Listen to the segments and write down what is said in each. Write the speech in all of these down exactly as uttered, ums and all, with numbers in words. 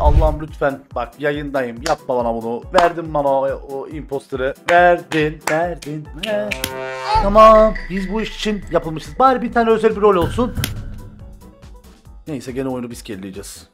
Allah'ım lütfen bak yayındayım, yapma bana bunu. Verdin bana o, o imposter'ı. Verdin, verdin. He. Tamam, biz bu iş için yapılmışız. Bari bir tane özel bir rol olsun. Neyse gene oyunu biz kelleyeceğiz.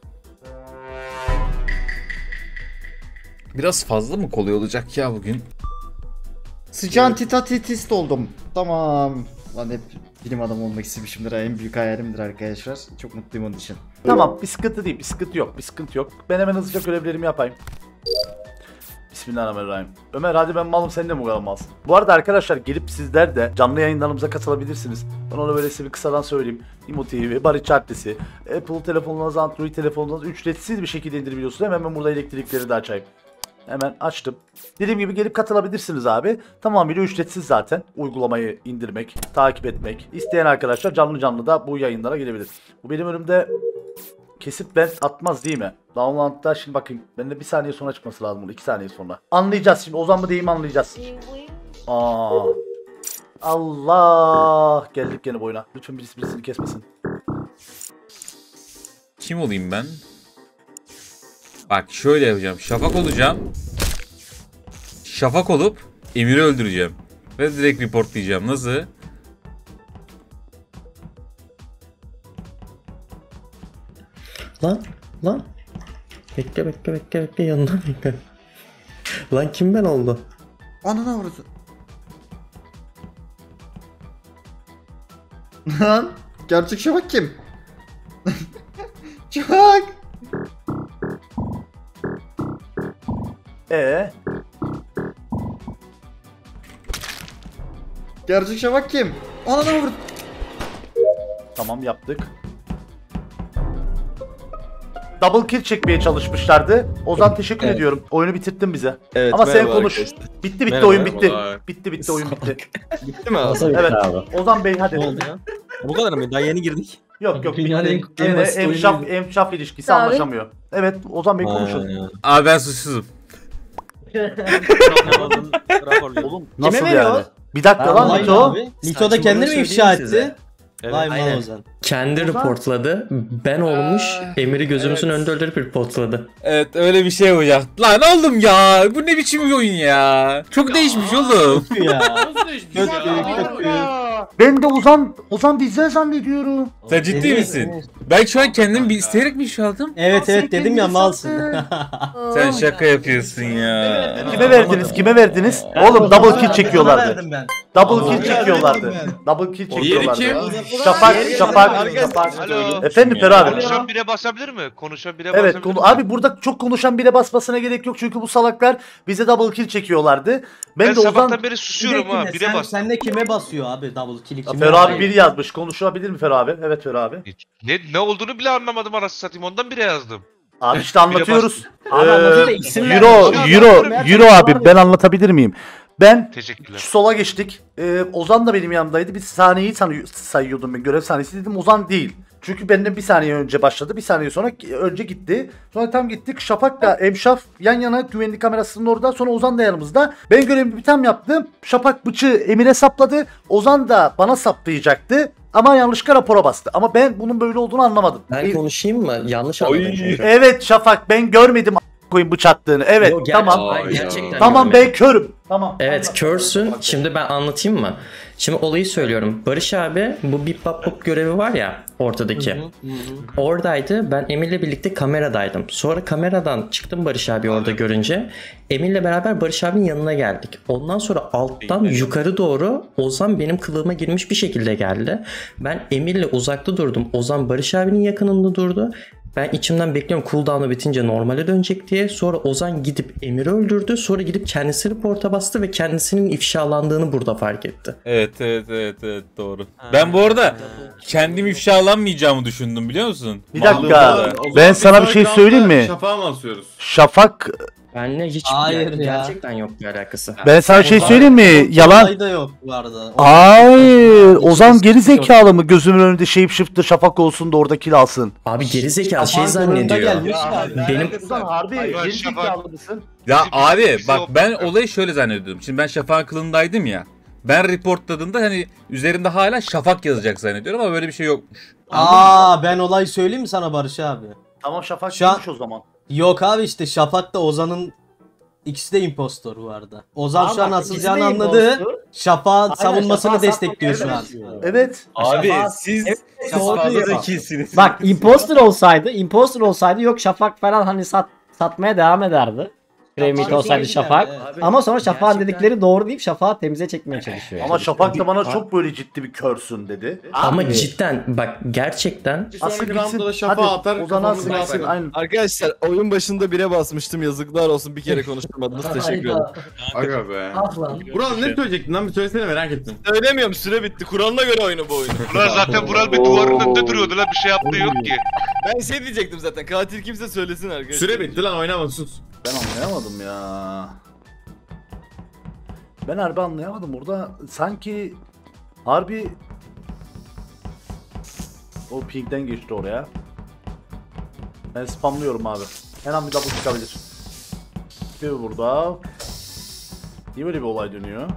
Biraz fazla mı kolay olacak ya bugün? Sıcağın titatitist oldum. Tamam. Lan hep bilim adamı olmak istemişimdir. En büyük hayalimdir arkadaşlar. Çok mutluyum onun için. Tamam, bir sıkıntı değil, bir sıkıntı yok, bir sıkıntı yok. Ben hemen hızlıca görevlerimi yapayım. Bismillahirrahmanirrahim. Ömer hadi ben malım, sen de mi kadar malsın? Bu arada arkadaşlar gelip sizler de canlı yayınlarımıza katılabilirsiniz. Ben ona böyle size bir kısadan söyleyeyim. İmo T V, Barış Adresi, Apple telefonunuz, Android telefonunuz ücretsiz bir şekilde indirebiliyorsunuz. Hemen ben burada elektrikleri de açayım. Hemen açtım. Dediğim gibi gelip katılabilirsiniz abi. Tamamıyla ücretsiz zaten. Uygulamayı indirmek, takip etmek. İsteyen arkadaşlar canlı canlı da bu yayınlara gelebilir. Bu benim önümde kesip ben atmaz değil mi? Download'da şimdi bakın. Bende bir saniye sonra çıkması lazım bunu. iki saniye sonra. Anlayacağız şimdi. Ozan mı değil mi anlayacağız. Aa. Allah. Geldik gene boyuna. Lütfen birisi birisini kesmesin. Kim olayım ben? Bak şöyle yapacağım. Şafak olacağım. Şafak olup Emir'i öldüreceğim. Ve direkt reportlayacağım. Nasıl? Lan lan. Bekle bekle bekle bekle yanından bekle. Lan kim ben oldu? Anana vurdu. Lan gerçek Şafak kim? Şafak. Ee, Gerçek Şafak kim? Anana vurdu. tamam yaptık. Double kill çekmeye çalışmışlardı. Ozan teşekkür Evet. ediyorum. Oyunu bitirdin bize. Evet, Ama sen merhaba konuş. arkadaşlar. Bitti bitti Merhaba, oyun bitti. merhabalar. Bitti bitti oyun bitti. Bitti mi abi? Nasıl Evet. abi? Ozan Bey hadi. Ne oldu ya? Bu kadar mı? Daha yeni girdik. Yok yok Dünyanın bitti. en- en Yine basit oyunu emşaf, değil. emşaf ilişkisi Abi. anlaşamıyor. Evet Ozan Bey konuşun. Abi ben suçsuzum. Oğlum nasıl Kime yani? veriyor? Bir dakika lan Vay Mito. abi. Lito da kendini mi ifşa etti? Vay Aynen. mal Ozan. Kendi Ozan- reportladı. Ben olmuş. Emir'i gözümüzün evet. önünde öldürüp reportladı. Evet öyle bir şey olacak. Lan oğlum ya. Bu ne biçim bir oyun ya. Çok değişmiş oğlum. Ya. Kötü kötü. Ben de Ozan Ozan bizden zannediyorum. Sen ciddi misin? Ben şu an kendimi bir isteyerek mi iş aldım? Evet evet dedim ya malsın. Sen şaka yapıyorsun ya. Kime verdiniz? Kime verdiniz? Oğlum double kill çekiyorlardı. ben. Double kill çekiyorlardı. Double kill çekiyorlardı. kim? Şafak, Şafak, Şafak. Alo. Efendim Fer abi. Konuşan bire basabilir mi? Konuşan bire Evet basabilir konu, mi? abi burada çok konuşan bile basmasına gerek yok çünkü bu salaklar bize double kill çekiyorlardı. Ben, Ben de sabahtan Ozan beri susuyorum ha. Bire Sen, bas. sen de kime basıyor abi double kill'i kime? Fer abi bir yazmış. Konuşabilir mi Fer abi? Evet Fer abi. Ne ne olduğunu bile anlamadım anasını satayım. Ondan bire yazdım. Abi işte anlatıyoruz. Abi Ee, anlatıyor da isim Euro, vermiş. Euro, Abi, Euro abi ben anlatabilir miyim? Ben Teşekkürler. sola geçtik. Ee, Ozan da benim yanımdaydı. Bir saniyeyi tanı- sayıyordum ben. Görev saniyesi dedim. Ozan değil. Çünkü benden bir saniye önce başladı. Bir saniye sonra önce gitti. Sonra tam gittik. Şafak'la Emşaf yan yana güvenlik kamerasının orada. Sonra Ozan da yanımızda. Ben görevimi bir tam yaptım. Şafak bıçı Emir'e sapladı. Ozan da bana saplayacaktı. Ama yanlışlıkla rapora bastı. Ama ben bunun böyle olduğunu anlamadım. Ben E, konuşayım mı? Yanlış anladım çünkü. evet Şafak ben görmedim a- koyun bıçattığını. Evet Yo, ger- tamam. Hayır, gerçekten Tamam görmedim. ben körüm. Tamam. Evet Anlat. körsün. Şimdi ben anlatayım mı? Şimdi olayı söylüyorum. Barış abi bu bip bap bop görevi var ya ortadaki. Oradaydı. Ben Emir'le birlikte kameradaydım. Sonra kameradan çıktım Barış abi orada görünce. Emir'le beraber Barış abinin yanına geldik. Ondan sonra alttan yukarı doğru Ozan benim kılığıma girmiş bir şekilde geldi. Ben Emir'le uzakta durdum. Ozan Barış abinin yakınında durdu. Ben içimden bekliyorum cooldown'u bitince normale dönecek diye. Sonra Ozan gidip Emir'i öldürdü. Sonra gidip kendisi reporta bastı ve kendisinin ifşalandığını burada fark etti. Evet evet evet evet doğru. Ben bu arada kendim ifşalanmayacağımı düşündüm biliyor musun? Bir dakika. Vallahi. Ben sana bir şey söyleyeyim mi? Şafağa mı asıyoruz? Şafak Benle hiç Hayır ger- ya. gerçekten yok bir alakası. ben sana bir şey söyleyeyim mi? Yalan. Olay da yok bu arada. Hayır. Ozan geri zekalı mı? Gözümün önünde shapeshifter Şafak olsun da orada kill alsın. Abi gerizekalı şey Şafak'ın önünde zannediyor. gelmiş abi. Benim Ozan harbi Hayır, geri Şafak. zekalı mısın? Ya Bizim abi kimse bak yok. ben olayı şöyle zannediyordum. Şimdi ben Şafak'ın kılındaydım ya. Ben reportladığımda hani üzerinde hala Şafak yazacak zannediyorum ama böyle bir şey yokmuş. Aa ben olay söyleyeyim mi sana Barış abi? Tamam Şafak Şu an- kimmiş o zaman? Yok abi işte Şafak'ta Ozan'ın ikisi de impostor bu arada. Ozan Abi şu an bak, asılacağını ikisi de anladı. impostor. Şafak'ın Aynen, savunmasını Şafak'ı destekliyor şu an. satmaya Evet. Abi Şafak- siz, Evet, siz doğru fazla diyor. zekisiniz. Bak imposter olsaydı, imposter olsaydı yok Şafak falan hani sat, satmaya devam ederdi. Kremit Şafak olsaydı iyi Şafak. gider, evet. Ama sonra Şafak'ın Gerçekten- dedikleri doğru deyip Şafak'ı temize çekmeye çalışıyor. Ama Şafak da bana çok böyle ciddi bir körsün dedi. Ama Abi. cidden bak gerçekten Asıl sonraki gitsin. roundda da şafağı Hadi atar, Ozan kafamızı alsın gitsin. basar. Aynen. Arkadaşlar oyun başında bire basmıştım. Yazıklar olsun bir kere konuşturmadınız. Teşekkür ederim. Aga be. Aslan. Vural ne söyleyecektin lan bir söylesene merak ettim. Söylemiyorum süre bitti. Kur'an'ına göre oyunu bu oyunu. Ulan zaten Vural bir duvarın önünde duruyordu lan bir şey yaptığı yok ki. Ben şey diyecektim zaten. Katil kimse söylesin arkadaşlar. Süre bitti lan oynama sus. Ben anlayamadım ya. Ben harbi anlayamadım. Burada sanki harbi o pingden geçti oraya. Ben spamlıyorum abi. Her an bir double çıkabilir. Bir burada. Niye böyle bir olay dönüyor?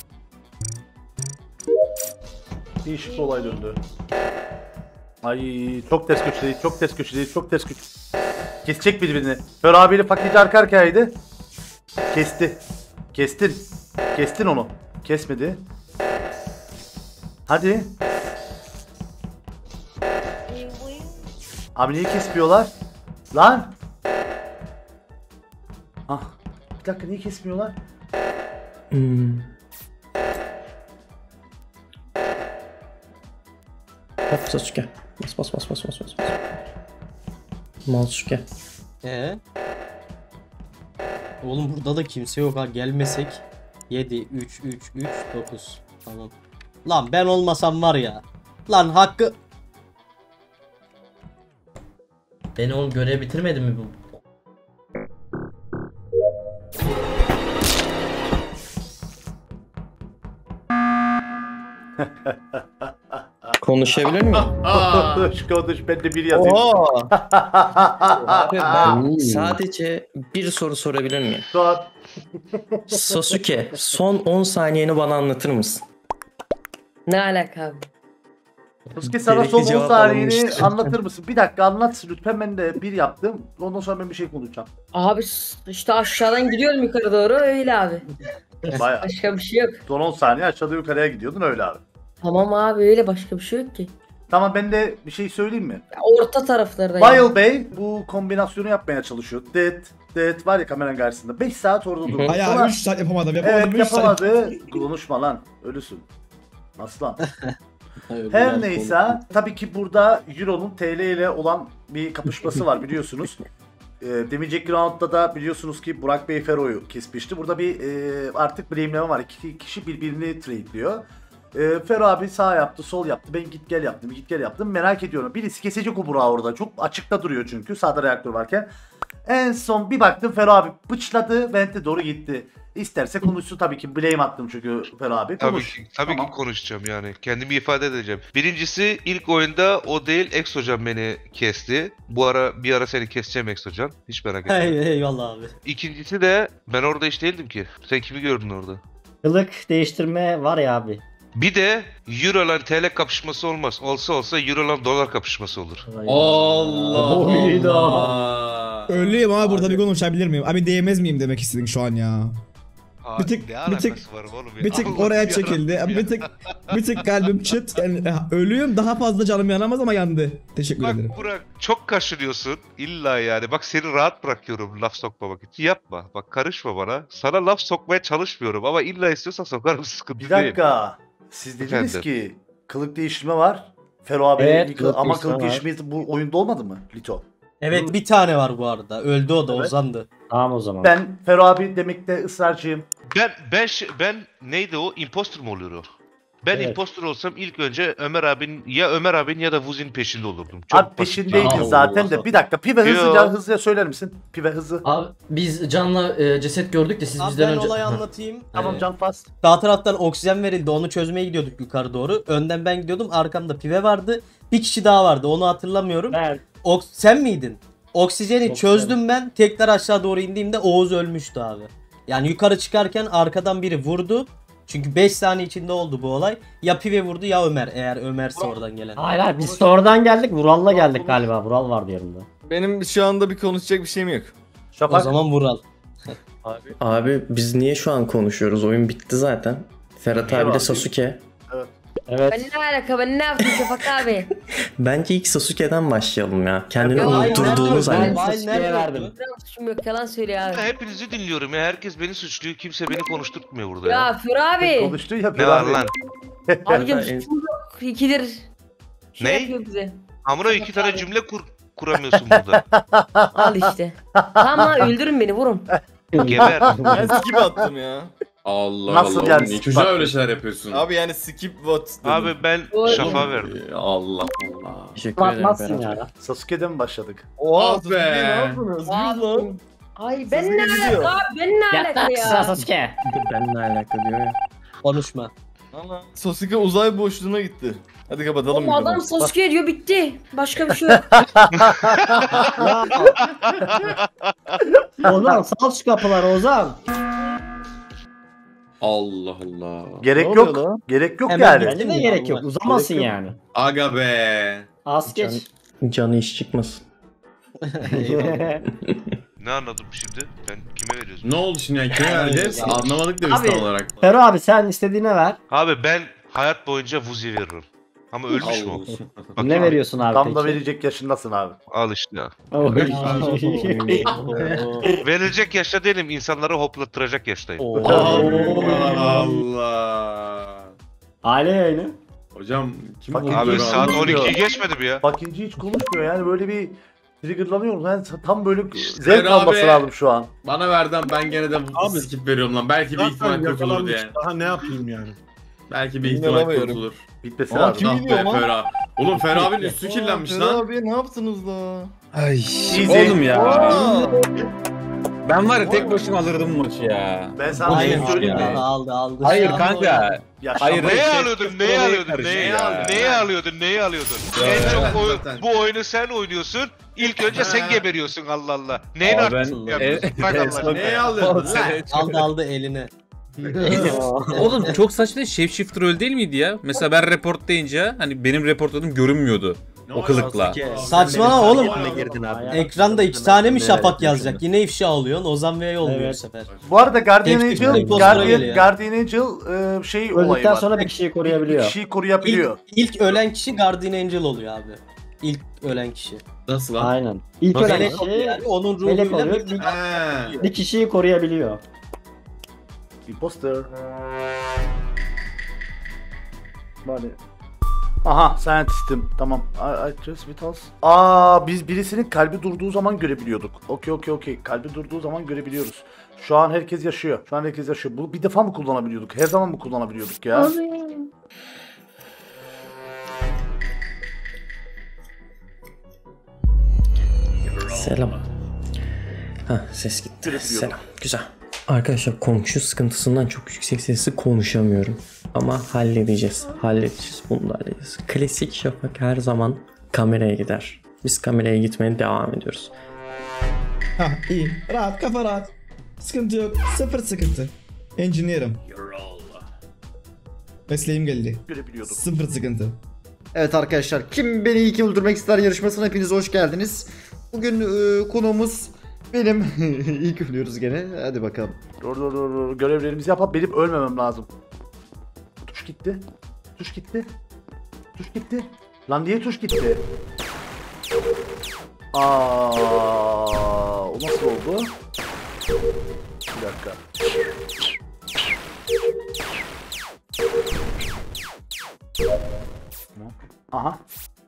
Değişik bir olay döndü. Ay çok ters köşedeyiz, çok ters köşedeyiz, çok ters köşe. Kesecek birbirini. Fer abiyle fakirci arka arkaydı. Kesti. Kestin. Kestin onu. Kesmedi. Hadi. Abi niye kesmiyorlar? Lan. Ah. Bir dakika niye kesmiyorlar? Hmm. Hop Sasuke. Bas bas bas bas bas bas. Sasuke. Ee? Oğlum burada da kimse yok ha gelmesek. yedi, üç, üç, üç, dokuz. Tamam. Lan ben olmasam var ya. Lan hakkı... Beni oğlum görev bitirmedi mi bu? Konuşabilir miyim? Konuş konuş ben de bir yazayım. Abi ben sadece bir soru sorabilir miyim? Şu an Sasuke son on saniyeni bana anlatır mısın? Ne alaka abi? Sasuke sana Gerekli son on cevap saniyeni alınmıştır. anlatır mısın? Bir dakika anlat lütfen ben de bir yaptım. Ondan sonra ben bir şey konuşacağım. Abi s- işte aşağıdan gidiyorum yukarı doğru öyle abi. Bayağı. Başka bir şey yok. Son on saniye aşağıda yukarıya gidiyordun öyle abi. Tamam abi öyle başka bir şey yok ki. Tamam ben de bir şey söyleyeyim mi? Ya orta taraflarda yani. Bayıl Bey bu kombinasyonu yapmaya çalışıyor. Dead, Dead var ya kameranın karşısında. beş saat orada durdu. Bayağı Sonra- üç saat yapamadım. Evet yapamadı. Konuşma lan. Ölüsün. Aslan. Her neyse tabii ki burada Euro'nun T L ile olan bir kapışması var biliyorsunuz. E, demeyecek roundda da biliyorsunuz ki Burak Bey Fero'yu kesmişti. Burada bir e, artık blame'leme var. İki kişi birbirini trade'liyor. E, Fero abi sağ yaptı, sol yaptı. Ben git gel yaptım, git gel yaptım. Merak ediyorum. Birisi kesecek o Burak'ı orada. Çok açıkta duruyor çünkü sağda reaktör varken. En son bir baktım Fero abi bıçladı, vente doğru gitti. İsterse konuşsun tabii ki. Blame attım çünkü Fero abi. Tabii Konuş. ki, tabii Tamam. ki konuşacağım yani. Kendimi ifade edeceğim. Birincisi ilk oyunda o değil Ex hocam beni kesti. Bu ara bir ara seni keseceğim Ex hocam. Hiç merak etme. Hey, eyvallah abi. İkincisi de ben orada hiç değildim ki. Sen kimi gördün orada? Kılık değiştirme var ya abi. Bir de Euro ile T L kapışması olmaz. Olsa olsa Euro ile dolar kapışması olur. Allah Oyda. Allah. Ölüyüm abi burada bir konuşabilir miyim? Abi değmez miyim demek istedin şu an ya. Ha, Bir tık- ne bir alakası tık- var oğlum ya? Bir tık Allah'ım oraya yarabbim çekildi. ya. Bir tık bir tık kalbim çıt. Yani, ölüyüm daha fazla canım yanamaz ama yandı. Teşekkür ederim. Bak Burak çok kaşınıyorsun illa yani. Bak seni rahat bırakıyorum laf sokmamak için. Yapma. Bak karışma bana. Sana laf sokmaya çalışmıyorum ama illa istiyorsan sokarım sıkıntı Bir değil. dakika. Siz dediniz Efendim? ki kılık değiştirme var. Fero abi Evet, bir- kılık ama değiştirme kılık var. değiştirme bu oyunda olmadı mı Lito? Evet bir tane var bu arada. Öldü o da Evet. Ozan'dı. Tamam o zaman. Ben Fero abi demekte ısrarcıyım. Ben ben ş- ben neydi o? Imposter mu oluyor o? Ben Evet. imposter olsam ilk önce Ömer abinin ya Ömer abinin ya da Vuzi'nin peşinde olurdum. Çok Abi basit peşindeydin yani. zaten de. Bir dakika Pive Yo. hızlıca hızlıca söyler misin? Pive hızlı. Abi biz Can'la e, ceset gördük de siz Abi bizden ben önce... olayı Ha. anlatayım. Tamam Ee, can fast. Sağ taraftan oksijen verildi. Onu çözmeye gidiyorduk yukarı doğru. Önden ben gidiyordum. Arkamda Pive vardı. Bir kişi daha vardı. Onu hatırlamıyorum. Ben Ok sen miydin? Oksijeni Yok, çözdüm ben. Tekrar aşağı doğru indiğimde Oğuz ölmüştü abi. Yani yukarı çıkarken arkadan biri vurdu. Çünkü beş saniye içinde oldu bu olay. Ya Pive vurdu ya Ömer. Eğer Ömer'se oradan gelen. hayır hayır biz sonradan geldik. Vural'la geldik galiba. Vural vardı yanımda. Benim şu anda bir konuşacak bir şeyim yok. O zaman Vural. Abi. Abi biz niye şu an konuşuyoruz? Oyun bitti zaten. Ferhat Niye abi de abi? Sasuke. Evet. Evet. Ben ne alaka ben ne yaptım Şafak abi? Bence ilk Sasuke'den başlayalım ya. Kendini Ya, unutturduğumuz aynen. hani. Ben Vay, Sasuke'ye nerede verdim. Benim suçum yok yalan söylüyor abi. Hepinizi dinliyorum ya. Herkes beni suçluyor. Kimse beni konuşturtmuyor burada Ya ya. Fur abi. Konuştun ya. Ne var lan? Abicim Ben- suçum yok. İkidir. Şey Ne? yapıyor bize. Amına iki tane cümle kur kuramıyorsun burada. Al işte. Tamam lan öldürün beni vurun. Geber. Ben skip attım ya. Allah Nasıl Allah. yani? Niye çocuğa öyle şeyler yapıyorsun? Abi yani skip vote dedim. Abi ben Oy. Şafak'a verdim. Allah Allah. Teşekkür ederim Atmazsın Ferhat. ya. Sasuke'den mi başladık? Oha Ah be. ne yaptınız? Abi. Yüz lan. Ay ben Sasuke ne gidiyor. alaka abi ben ne alaka Yatak sıra ya. Sasuke. Benimle alakalı diyor ya. Konuşma. Ana. Sasuke uzay boşluğuna gitti. Hadi kapatalım. Oğlum adam videoyu. Sasuke diyor bitti. Başka bir şey yok. Ozan sal şu kapıları Ozan. Allah Allah. Gerek Ne yok. oluyor lan? Gerek yok Hemen yani. gel. Bence de gerek yok. Uzamasın Gerek yok. yani. Aga be. Az geç. Canı iş çıkmasın. Ne anladım şimdi? Ben kime veriyoruz? Ne oldu şimdi yani? Kime vereceğiz? Abi. Anlamadık da biz Abi. tam olarak. Fero abi sen istediğine ver. Abi ben hayat boyunca Vuzi veririm. Ama ölmüş mü o? Bak Ne ya, veriyorsun abi Tam peki? da verecek yaşındasın abi. Al işte ya. Oy. Verilecek yaşta değilim. İnsanları hoplattıracak yaştayım. Allah Allah. Aile yayını. Hocam kim Bak bu? abi, Abi Dur, saat abi. on ikiyi geçmedi mi ya? Bak inci hiç konuşmuyor yani böyle bir triggerlanıyorum. Yani tam böyle İşte zevk ben alması abi- lazım şu an. Bana verden ben gene de Abi. skip veriyorum lan. Belki bir ihtimal kurtulur diye. Daha ne yapayım yani? Belki bir Emin ihtimal olamıyorum. kurtulur. Bitmesi Aa, lazım. kim Ah gidiyor be lan? Ferah. Oğlum Ferah abinin üstü kirlenmiş Ferhat lan. abi ne yaptınız la? Ay. Easy. Oğlum ya. Aa! Ben var ya tek başıma alırdım bu maçı ya. Ben sana bir Hayır şey söyleyeyim ya. mi? Aldı aldı. Hayır Aldı kanka. Ya Hayır, Hayır. Neyi Şey, alıyordun? Neyi oraya alıyordun? karışıyor Neyi, ya. al neyi alıyordun? Neyi alıyordun? En çok oyun, zaten. bu oyunu sen oynuyorsun. İlk önce sen geberiyorsun Allah Allah. Neyin Aa, ben- artık yapıyorsun? Bak en Allah son- Neye alıyordun lan? Aldı aldı eline. Oğlum çok saçma değil. Shapeshifter öyle değil miydi ya? Mesela ben report deyince hani benim reportladığım görünmüyordu. O kılıkla. Saçmalama oğlum. girdin abi. Ekranda iki tane mi şafak yazacak? Yine ifşa alıyorsun. Ozan Bey olmuyor Evet. bu sefer. Bu arada Guardian Hepsi Angel, impostora Guardian, geliyor. Guardian Angel e, şey olayı Öldükten var. sonra bir kişiyi Bir koruyabiliyor. kişiyi koruyabiliyor. İlk, ilk ölen kişi Guardian Angel oluyor abi. İlk ölen kişi. Nasıl lan? Aynen. İlk ölen Melek oluyor kişi yani. Onun melek ruhuyla oluyor. bir... Bir, He. bir kişiyi koruyabiliyor. Imposter. Bari. Aha, scientist'im. Tamam. I, I just vitals. Aa, biz birisinin kalbi durduğu zaman görebiliyorduk. Okey okey okey. Kalbi durduğu zaman görebiliyoruz. Şu an herkes yaşıyor. Şu an herkes yaşıyor. Bu bir defa mı kullanabiliyorduk? Her zaman mı kullanabiliyorduk ya? Selam. Ha ses gitti. Görebiliyordum. Selam. Güzel. Arkadaşlar komşu sıkıntısından çok yüksek sesle konuşamıyorum. Ama halledeceğiz. Halledeceğiz. Bunu da halledeceğiz. Klasik Şafak her zaman kameraya gider. Biz kameraya gitmeye devam ediyoruz. Ha iyi. Rahat kafa rahat. Sıkıntı yok. Sıfır sıkıntı. Engineer'ım. Mesleğim geldi. Görebiliyorduk. Sıfır sıkıntı. Evet arkadaşlar, kim beni ilk öldürmek ister yarışmasına hepiniz hoş geldiniz. Bugün e, konuğumuz benim. İlk ölüyoruz gene. Hadi bakalım. Dur dur dur dur. Görevlerimizi yapıp benim ölmemem lazım. Tuş gitti. Tuş gitti. Tuş gitti. Lan niye tuş gitti? Aa, o nasıl oldu? Bir dakika. Aha.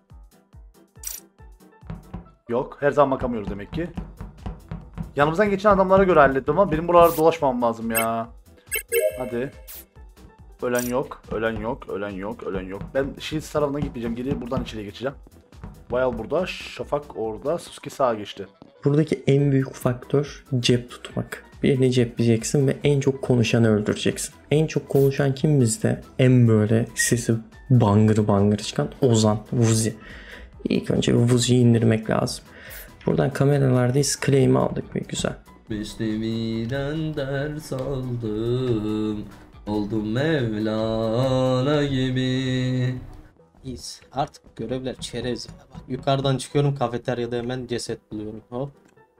Yok, her zaman bakamıyoruz demek ki. Yanımızdan geçen adamlara göre hallettim ama benim buralarda dolaşmam lazım ya. Hadi. Ölen yok, ölen yok, ölen yok, ölen yok. Ben Shields tarafına gitmeyeceğim. Geri buradan içeriye geçeceğim. Vayal burada, Şafak orada, Sasuke sağa geçti. Buradaki en büyük faktör cep tutmak. Birini cepleyeceksin ve en çok konuşanı öldüreceksin. En çok konuşan kim bizde? En böyle sesi bangır bangır çıkan Ozan, Vuzi. İlk önce bir Vuzi'yi indirmek lazım. Buradan kameralardayız. Claim'i aldık ve güzel. Müslümiden ders aldım. Oldum Mevlana gibi. İyiyiz. Artık görevler çerez ya. Bak, yukarıdan çıkıyorum, kafeteryada hemen ceset buluyorum. Hop.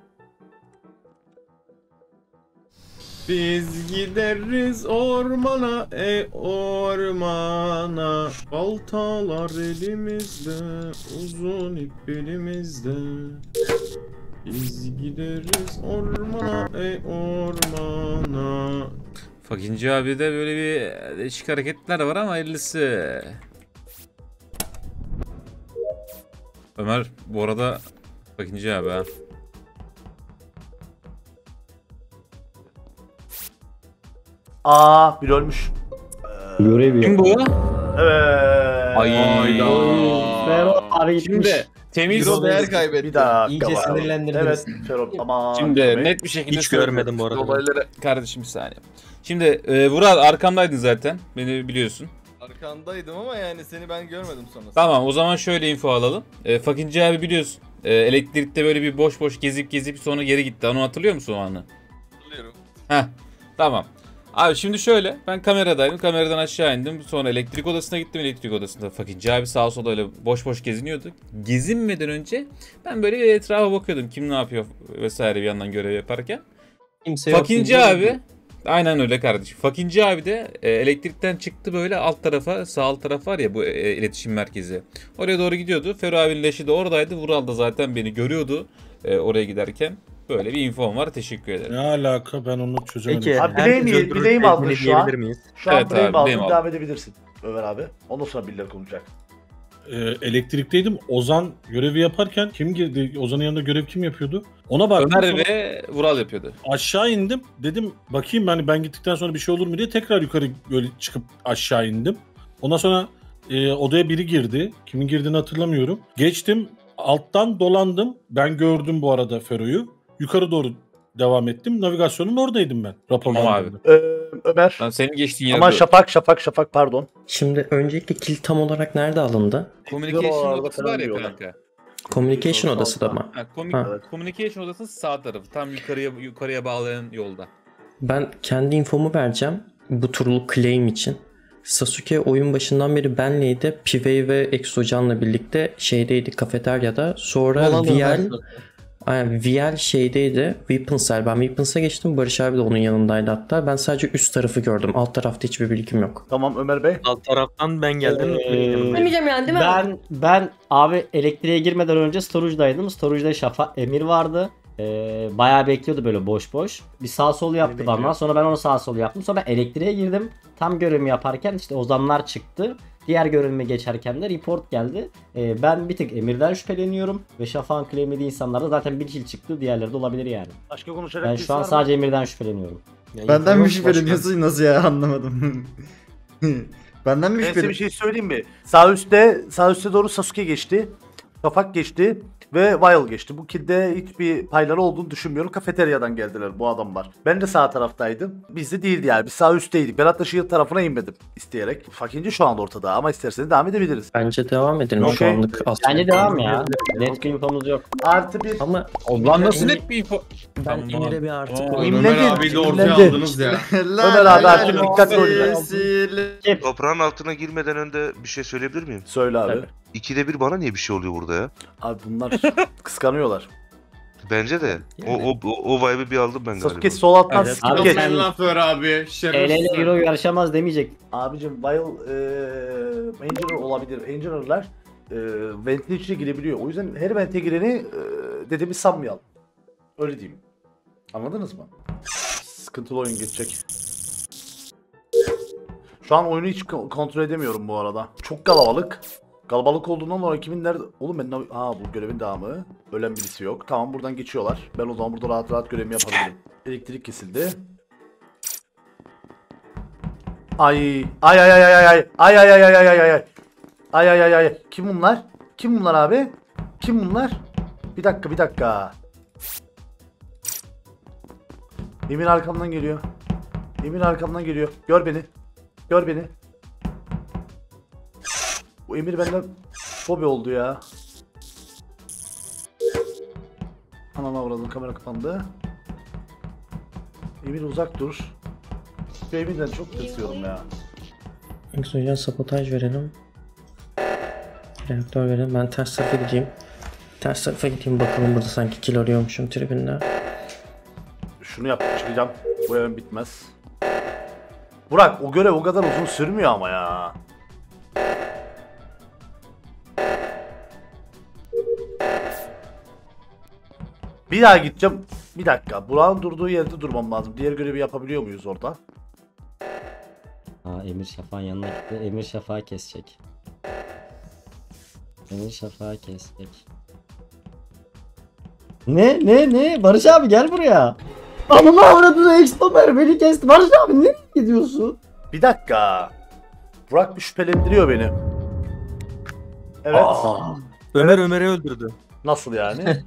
Biz gideriz ormana, ey ormana. Baltalar elimizde, uzun ip belimizde. Biz gideriz ormana, ey ormana. Fakinci abi de böyle bir değişik hareketler var ama hayırlısı. Ömer bu arada Fakinci abi ha. Aa, bir ölmüş. Görev Kim bu? Evet. Ay. Fero abi gitmiş. Şimdi temiz. Euro değer kaybetti. Bir daha. İyice sinirlendirdiniz. Evet, Ferhat ama. Şimdi net bir şekilde Hiç görmedim bu arada. Olayları kardeşim bir saniye. Şimdi e, Vural arkamdaydın zaten. Beni biliyorsun. Arkandaydım ama yani seni ben görmedim sonrasında. Tamam o zaman şöyle info alalım. E, Fakinci abi biliyorsun. E, elektrikte böyle bir boş boş gezip gezip sonra geri gitti. Onu hatırlıyor musun o anı? Hatırlıyorum. Heh. Tamam. Abi şimdi şöyle, ben kameradaydım, kameradan aşağı indim, sonra elektrik odasına gittim, elektrik odasında Fakinci abi sağa sola öyle boş boş geziniyordu. Gezinmeden önce ben böyle bir etrafa bakıyordum, kim ne yapıyor vesaire bir yandan görev yaparken. Kimse yok. Fakinci abi, aynen öyle kardeşim, Fakinci abi de e, elektrikten çıktı böyle alt tarafa, sağ alt taraf var ya bu e, iletişim merkezi. Oraya doğru gidiyordu, Ferro abinin leşi de oradaydı, Vural da zaten beni görüyordu e, oraya giderken. Böyle bir infom var. Teşekkür ederim. Ne alaka, ben onu çözemedim. Peki. Abi bileğim, bileğim aldın şu an. Miyiz? Şu an Evet bileğim abi, aldın. bileğim Devam edebilirsin Ömer abi. Ondan sonra birileri konuşacak. Ee, elektrikteydim. Ozan görevi yaparken kim girdi? Ozan'ın yanında görev kim yapıyordu? Ona baktım. Ömer sonra ve Vural yapıyordu. aşağı indim. Dedim bakayım hani ben gittikten sonra bir şey olur mu diye tekrar yukarı böyle çıkıp aşağı indim. Ondan sonra e, odaya biri girdi. Kimin girdiğini hatırlamıyorum. Geçtim. Alttan dolandım. Ben gördüm bu arada Fero'yu. Yukarı doğru devam ettim. Navigasyonun oradaydım ben. Tamam abi. Ee, Ömer. Ben senin geçtiğin yerde. Ama Şafak, Şafak, Şafak pardon. Şimdi öncelikle kill tam olarak nerede alındı? Communication odası var ya kanka. Communication odası da mı? Ha, commu- Ha. Communication odası sağ tarafı. Tam yukarıya yukarıya bağlayan yolda. Ben kendi infomu vereceğim bu turlu claim için. Sasuke oyun başından beri benleydi. Pivey ve Exocan'la birlikte şeydeydi kafeteryada. Sonra Olan V L Ömer. Aynen, V L şeydeydi. Weapons'el. Ben Weapons'a geçtim. Barış abi de onun yanındaydı hatta. Ben sadece üst tarafı gördüm. Alt tarafta hiçbir bilgim yok. Tamam Ömer Bey. Alt taraftan ben geldim. Ee, Demeyeceğim yani değil mi? Ben ben abi elektriğe girmeden önce storage'daydım. Storage'da Şafak Emir vardı. Ee, bayağı bekliyordu böyle boş boş. Bir sağ sol yaptı bana. Sonra ben onu sağ sol yaptım. Sonra ben elektriğe girdim. Tam görevimi yaparken işte ozanlar çıktı. Diğer görevime geçerken de report geldi. Ee, ben bir tık Emir'den şüpheleniyorum. Ve Şafak'ın claimlediği insanlarda zaten bir kill çıktı. Diğerleri de olabilir yani. Başka konuşacak Ben birisi şu an var mı? sadece Emir'den şüpheleniyorum. Benden mi şüpheleniyorsun, nasıl ya, anlamadım. Benden mi Ben size bir şüpheleniyorsun? şey söyleyeyim mi? Sağ üstte, sağ üstte doğru Sasuke geçti. Şafak geçti. Ve Vile geçti. Bu kilde hiçbir payları olduğunu düşünmüyorum. Kafeteryadan geldiler bu adamlar. Ben de sağ taraftaydım. Biz de değildi yani. Biz sağ üstteydik. Ben hatta Shield tarafına inmedim isteyerek. Fakinci şu anda ortada ama isterseniz devam edebiliriz. Bence devam edelim şu Okey. anlık aslında. Bence devam ya. Net bir infomuz yok. Artı bir. Ama Lan nasıl net bir info? ben Tamam, Emir'e bir artı Oo, koydum. Ömer İmledin, abi de ortaya imledin. aldınız ya. Ömer abi artık dikkatli oynayın. Toprağın altına girmeden önce bir şey söyleyebilir miyim? Söyle abi. İkide bir bana niye bir şey oluyor burada ya? Abi bunlar kıskanıyorlar. Bence de. O, o, o, o vibe'ı bir aldım ben galiba. Sasuke sol alttan Evet. skip Abi geç. sen- Lan Fer abi. L L Şerefsiz. ile Euro yarışamaz demeyecek. Abicim Vile eee Engineer olabilir. Engineer'lar eee ventin içine girebiliyor. O yüzden her vente gireni eee dediğimiz sanmayalım. Öyle diyeyim. Anladınız mı? Sıkıntılı oyun geçecek. Şu an oyunu hiç ko- kontrol edemiyorum bu arada. Çok kalabalık. Kalabalık olduğundan dolayı kimin nerede... Oğlum ben... nav- Ha bu görevin devamı. Ölen birisi yok. Tamam buradan geçiyorlar. Ben o zaman burada rahat rahat görevimi yapabilirim. Elektrik kesildi. Ay ay ay ay ay ay ay ay ay ay ay ay ay ay ay ay ay kim bunlar? Kim bunlar abi? Kim bunlar? Bir dakika bir dakika. Emir arkamdan geliyor. Emir arkamdan geliyor. Gör beni. Gör beni. Bu Emir benden fobi oldu ya. Anana uğradım, kamera kapandı. Emir uzak dur. Şu Emir'den çok tırsıyorum ya. Exocan sabotaj verelim. Reaktör verin. Ben ters tarafa gideyim. Ters tarafa gideyim bakalım burada sanki kill arıyormuşum tribünde. Şunu yap çıkacağım. Bu evin bitmez. Burak o görev o kadar uzun sürmüyor ama ya. Bir daha gideceğim. Bir dakika. Burak'ın durduğu yerde durmam lazım. Diğer görevi yapabiliyor muyuz orada? Aa, Emir Şafak'ın yanına gitti. Emir Şafak'ı kesecek. Emir Şafak'ı kesecek. Ne ne ne? Barış abi gel buraya. Ananı avradını Extomer beni kesti. Barış abi nereye gidiyorsun? Bir dakika. Burak bir şüphelendiriyor beni. Evet. Aa, Ömer Ömer'i öldürdü. Nasıl yani?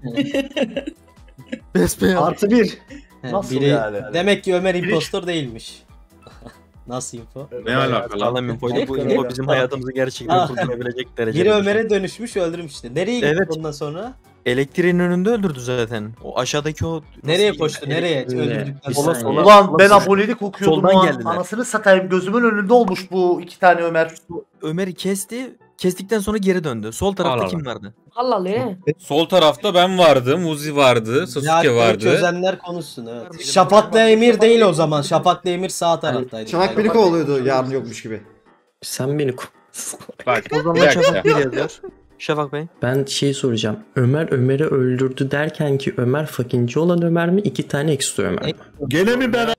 Bespeyaz. Artı bir. Nasıl Biri, yani? Demek ki Ömer impostor değilmiş. Nasıl info? Ne alaka lan? Sağlam infoydu. Bu info bizim hayatımızı gerçekten Ah. kurtarabilecek derecede. Biri Ömer'e dönüşmüş öldürmüştü. Nereye gitti Evet. ondan sonra? Elektriğin önünde öldürdü zaten. O aşağıdaki o... Nereye Nasıl- koştu? Nereye? Öyle. Öldürdükten Bir sonra. saniye. Ulan ben Soldan- abonelik okuyordum Soldan o an. geldiler. Anasını satayım gözümün önünde olmuş bu iki tane Ömer. Ömer'i kesti. Kestikten sonra geri döndü. Sol tarafta Allah kim Allah. vardı? Allah Allah ya. Sol tarafta ben vardım, Muzi vardı, Sasuke Reaktörü vardı. çözenler konuşsun evet. Şafak'la Emir değil o zaman. Şafak'la Emir sağ taraftaydı. Şafak beni kovalıyordu yarın yokmuş gibi. Sen beni ko- Bak, O zaman bir dakika. Şafak bir yazıyor. Şafak Bey. Ben şey soracağım. Ömer Ömer'i öldürdü derken ki Ömer fakinci olan Ömer mi? İki tane ekstra Ömer mi? Gene mi ben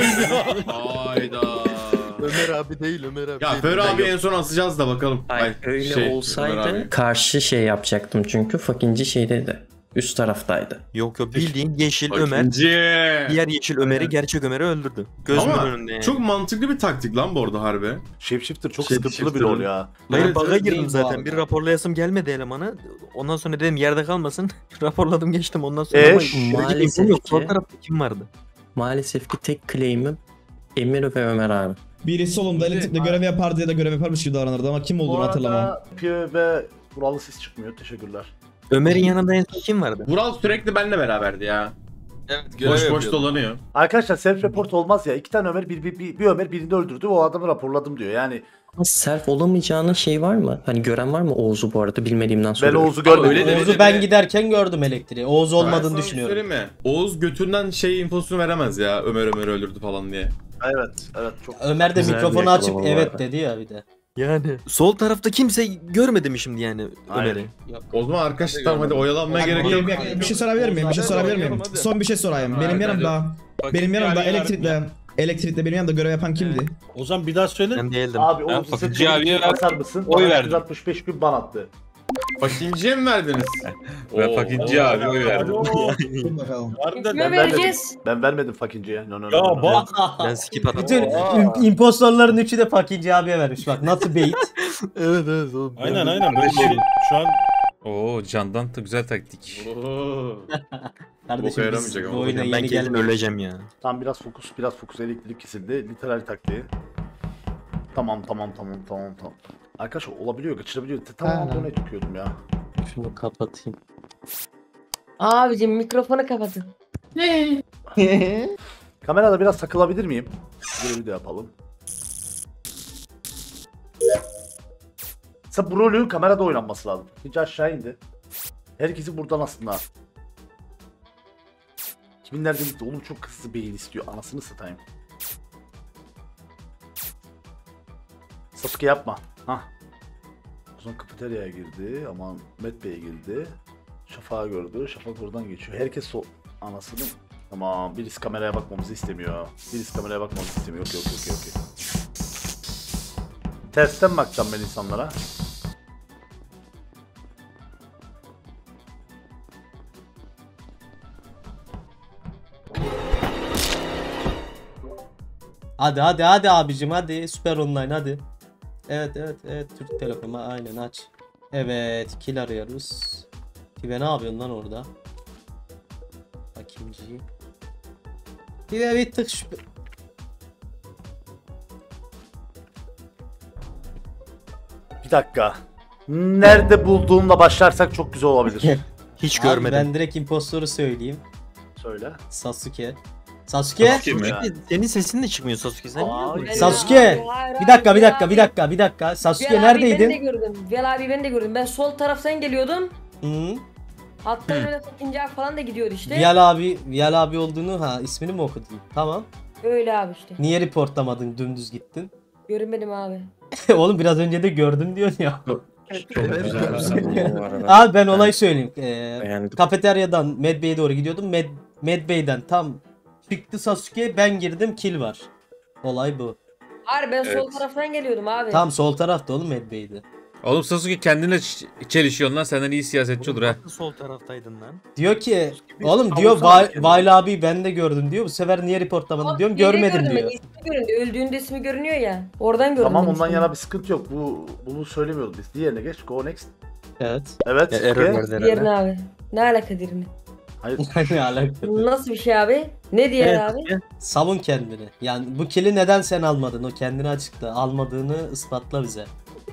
Hayda. Ömer abi değil Ömer abi Ya değil. Fer Ben abi yok. en son asacağız da bakalım. Hayır, Ay, öyle şey, Ömer olsaydı abi. karşı şey yapacaktım çünkü fakinci şeydeydi. Üst taraftaydı. Yok yok bildiğin yeşil Ömer. İkinci. Diğer yeşil Ömer'i gerçek Ömer'i öldürdü. Gözümün Ama önünde yani. çok mantıklı bir taktik lan bu arada harbi. Shapeshifter çok Shapeshifter. sıkıntılı bir rol ya. Ben Evet, bug'a evet, girdim değil bu zaten. arada. Bir raporlayasım gelmedi elemanı. Ondan sonra dedim yerde kalmasın. Raporladım geçtim ondan sonra. Eş. Ama Maalesef infom yok. Sol ki- tarafta kim vardı? Maalesef ki tek claim'im Emir ve Ömer abi. Birisi solumda elektrikle görev yapardı ya da görev yaparmış gibi davranırdı ama kim Bu olduğunu hatırlamam. arada Pio ve Vural'lı ses çıkmıyor. Teşekkürler. Ömer'in yanında en son kim vardı? Vural sürekli benimle beraberdi ya. Evet, Boş boş dolanıyor. Arkadaşlar self report olmaz ya. İki tane Ömer bir, bir, bir, bir Ömer birini öldürdü. O adamı raporladım diyor. Yani Ama self olamayacağının şey var mı? Hani gören var mı Oğuz'u bu arada bilmediğimden ben sonra. Oğuz'u görmedim. öyle de- Oğuz'u ben giderken gördüm elektriği. Oğuz Ben olmadığını sana düşünüyorum. söyleyeyim mi? Oğuz götünden şey infosunu veremez ya. Ömer Ömer öldürdü falan diye. Evet, evet çok. Ömer de Güzel bir mikrofonu açıp yakalama evet var. dedi ya bir de. Yani sol tarafta kimse görmedi mi şimdi yani Aynen. Ömer'i? O zaman arkadaşlar tamam hadi oyalanmaya gerek yok. Bir, bir, bir şey sorabilir miyim? Bir şey sorabilir miyim? Son bir şey sorayım. Benim yanımda benim yanımda elektrikle elektrikle benim yanımda görev yapan kimdi? O zaman bir daha söyle. Ben değildim. Abi Ben Oğuz'u Fakirci sırtına abiye ver- basar mısın? oy Bana verdim. yüz altmış beş gün ban attı. Fakinciye mi verdiniz? Ben fakinci abi oy verdim. Bakalım. Harbiden Kime Ben vereceğiz? Ben vermedim Fakinci'ye. No, no, no, Ya no, no. bak. Ben skip attım. Bütün im- impostorların üçü de Fakinci abiye vermiş. Bak nasıl bait. Evet evet oğlum. Aynen aynen böyle şey. Şu an Oo Candan da güzel taktik. Oo. Kardeşim biz yaramayacak bu ama. oyuna Ben yeni kesin gelmedik. öleceğim ya. Tam biraz fokus, biraz fokus elektrik kesildi. Literal taktiği. Tamam, tamam, tamam, tamam, tamam. Arkadaşlar olabiliyor, kaçırabiliyor. Tamam, Ha. bunu tutuyordum ya. Şunu kapatayım. Abicim mikrofonu kapatın. Kamerada biraz takılabilir miyim? Böyle de yapalım. Mesela bu rolün kamerada oynanması lazım. Hiç aşağı indi. Herkesi buradan aslında. Kimin nerede gitti? Oğlum çok hızlı beyin istiyor. Anasını satayım. Sasuke yapma. Hah. O zaman kafeteryaya girdi. Aman Met Bey'e girdi. Şafak'ı gördü. Şafak oradan geçiyor. Herkes sol. Anasını. Tamam. Birisi kameraya bakmamızı istemiyor. Birisi kameraya bakmamızı istemiyor. Yok yok yok yok. yok. Tersten bakacağım ben insanlara. Hadi hadi hadi abicim hadi. Süper online hadi. Evet evet evet. Türk Telekom'a aynen aç. Evet kill arıyoruz. Tive ne yapıyorsun lan orada? Bakimci. Tive bir tık şüphe. Bir dakika. Nerede bulduğumla başlarsak çok güzel olabilir. Hiç Abi görmedim. ben direkt impostoru söyleyeyim. Söyle. Sasuke. Sasuke. Sasuke mi? Senin sesin de çıkmıyor Sasuke. Sen niye? Sasuke. Bir dakika bir dakika bir dakika bir dakika. Sasuke neredeydin? Ben de gördüm. Vel abi ben de gördüm. Ben sol taraftan geliyordum. Hı. Hatta öyle ikinci ak falan da gidiyordu işte. Viyal abi, Viyal abi olduğunu ha ismini mi okudun? Tamam. Öyle abi işte. Niye reportlamadın dümdüz gittin? Görünmedim abi. Oğlum biraz önce de gördüm diyorsun ya. Çok güzel. Abi ben olay söyleyeyim. Ee, kafeteryadan Medbay'e doğru gidiyordum. Med Medbay'den tam çıktı Sasuke, ben girdim, kill var. Olay bu. Hayır ben Evet. sol taraftan geliyordum abi. Tam sol tarafta oğlum Medbay'di. Oğlum Sasuke kendine ç- çelişiyorsun lan. Senden iyi siyasetçi olur ha. Sol taraftaydın lan. Diyor ki oğlum diyor Vayl abi ben de gördüm diyor. Bu sefer niye reportlamadın diyorum. Görmedim gördüm diyor. Ben, ismi göründü. Öldüğünde ismi görünüyor ya. Oradan gördüm. Tamam ben ondan ismini. yana bir sıkıntı yok. Bu bunu söylemiyoruz biz. Diğerine geç. Go next. Evet. Evet. Ya, error Sasuke. verdi Diğerine herhalde. abi. Ne alaka diğerine? Hayır. Ne alaka? Nasıl bir şey abi? Ne diğer Evet, abi? Savun kendini. Yani bu kill'i neden sen almadın? O kendini açıkla. Almadığını ispatla bize.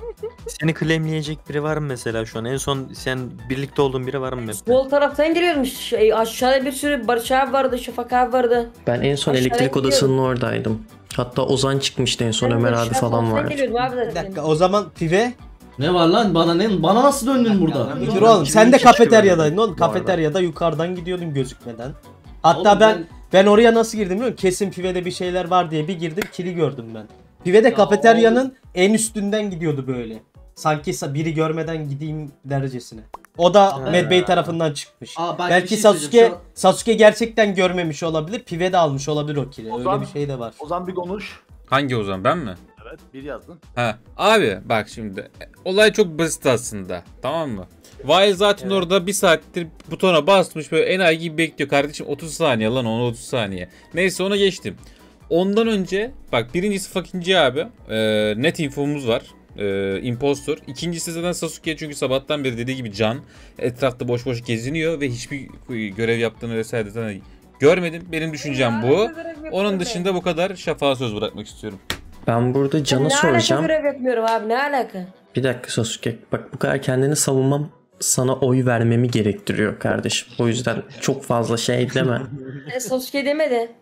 Seni claimleyecek biri var mı mesela şu an? En son sen birlikte olduğun biri var mı mesela? Sol taraftan geliyordum. Şey, aşağıda bir sürü Barış abi vardı, Şafak abi vardı. Ben en son Aşağıya elektrik gidiyorum. odasının oradaydım. Hatta Ozan çıkmıştı en son, Ben Ömer Barış abi falan taraftan vardı. geliyordum abi Bir zaten. dakika o zaman Pive. Ne var lan? Bana ne? Bana nasıl döndün burada? Dur oğlum sen de kafeteryadaydın oğlum. Kafeteryada yukarıdan gidiyordun gözükmeden. Hatta Oğlum ben ben- ben oraya nasıl girdim biliyor musun? Kesin Pive'de bir şeyler var diye bir girdim, kili gördüm ben. Pive'de kafeteryanın en üstünden gidiyordu böyle. Sanki sa- biri görmeden gideyim derecesine. O da Aa. Medbay tarafından çıkmış. Aa, bak bir Belki şey Sasuke söyleyeceğim. Sasuke gerçekten görmemiş olabilir. Pive de almış olabilir o kili. Öyle Ozan- bir şey de var. Ozan bir konuş. Hangi Ozan, ben mi? Evet bir yazdın. Ha. Abi bak şimdi. Olay çok basit aslında. Tamam mı? Vay zaten orada bir saattir butona basmış böyle enayi gibi bekliyor. Kardeşim otuz saniye lan, ona otuz saniye. Neyse ona geçtim. Ondan önce bak birincisi Fakinci abi. Ee, net infomuz var. Ee, impostor. İkincisi zaten Sasuke, çünkü sabahtan beri dediği gibi can etrafta boş boş geziniyor ve hiçbir görev yaptığını vesaire zaten görmedim. Benim düşüncem bu. Onun dışında bu kadar. Şafak'a söz bırakmak istiyorum. Ben burada Can'a Ne soracağım. alaka görev yapmıyorum abi, ne alaka? Bir dakika Sasuke. Bak bu kadar kendini savunmam sana oy vermemi gerektiriyor kardeşim. O yüzden çok fazla şey deme. E, Sasuke demedi.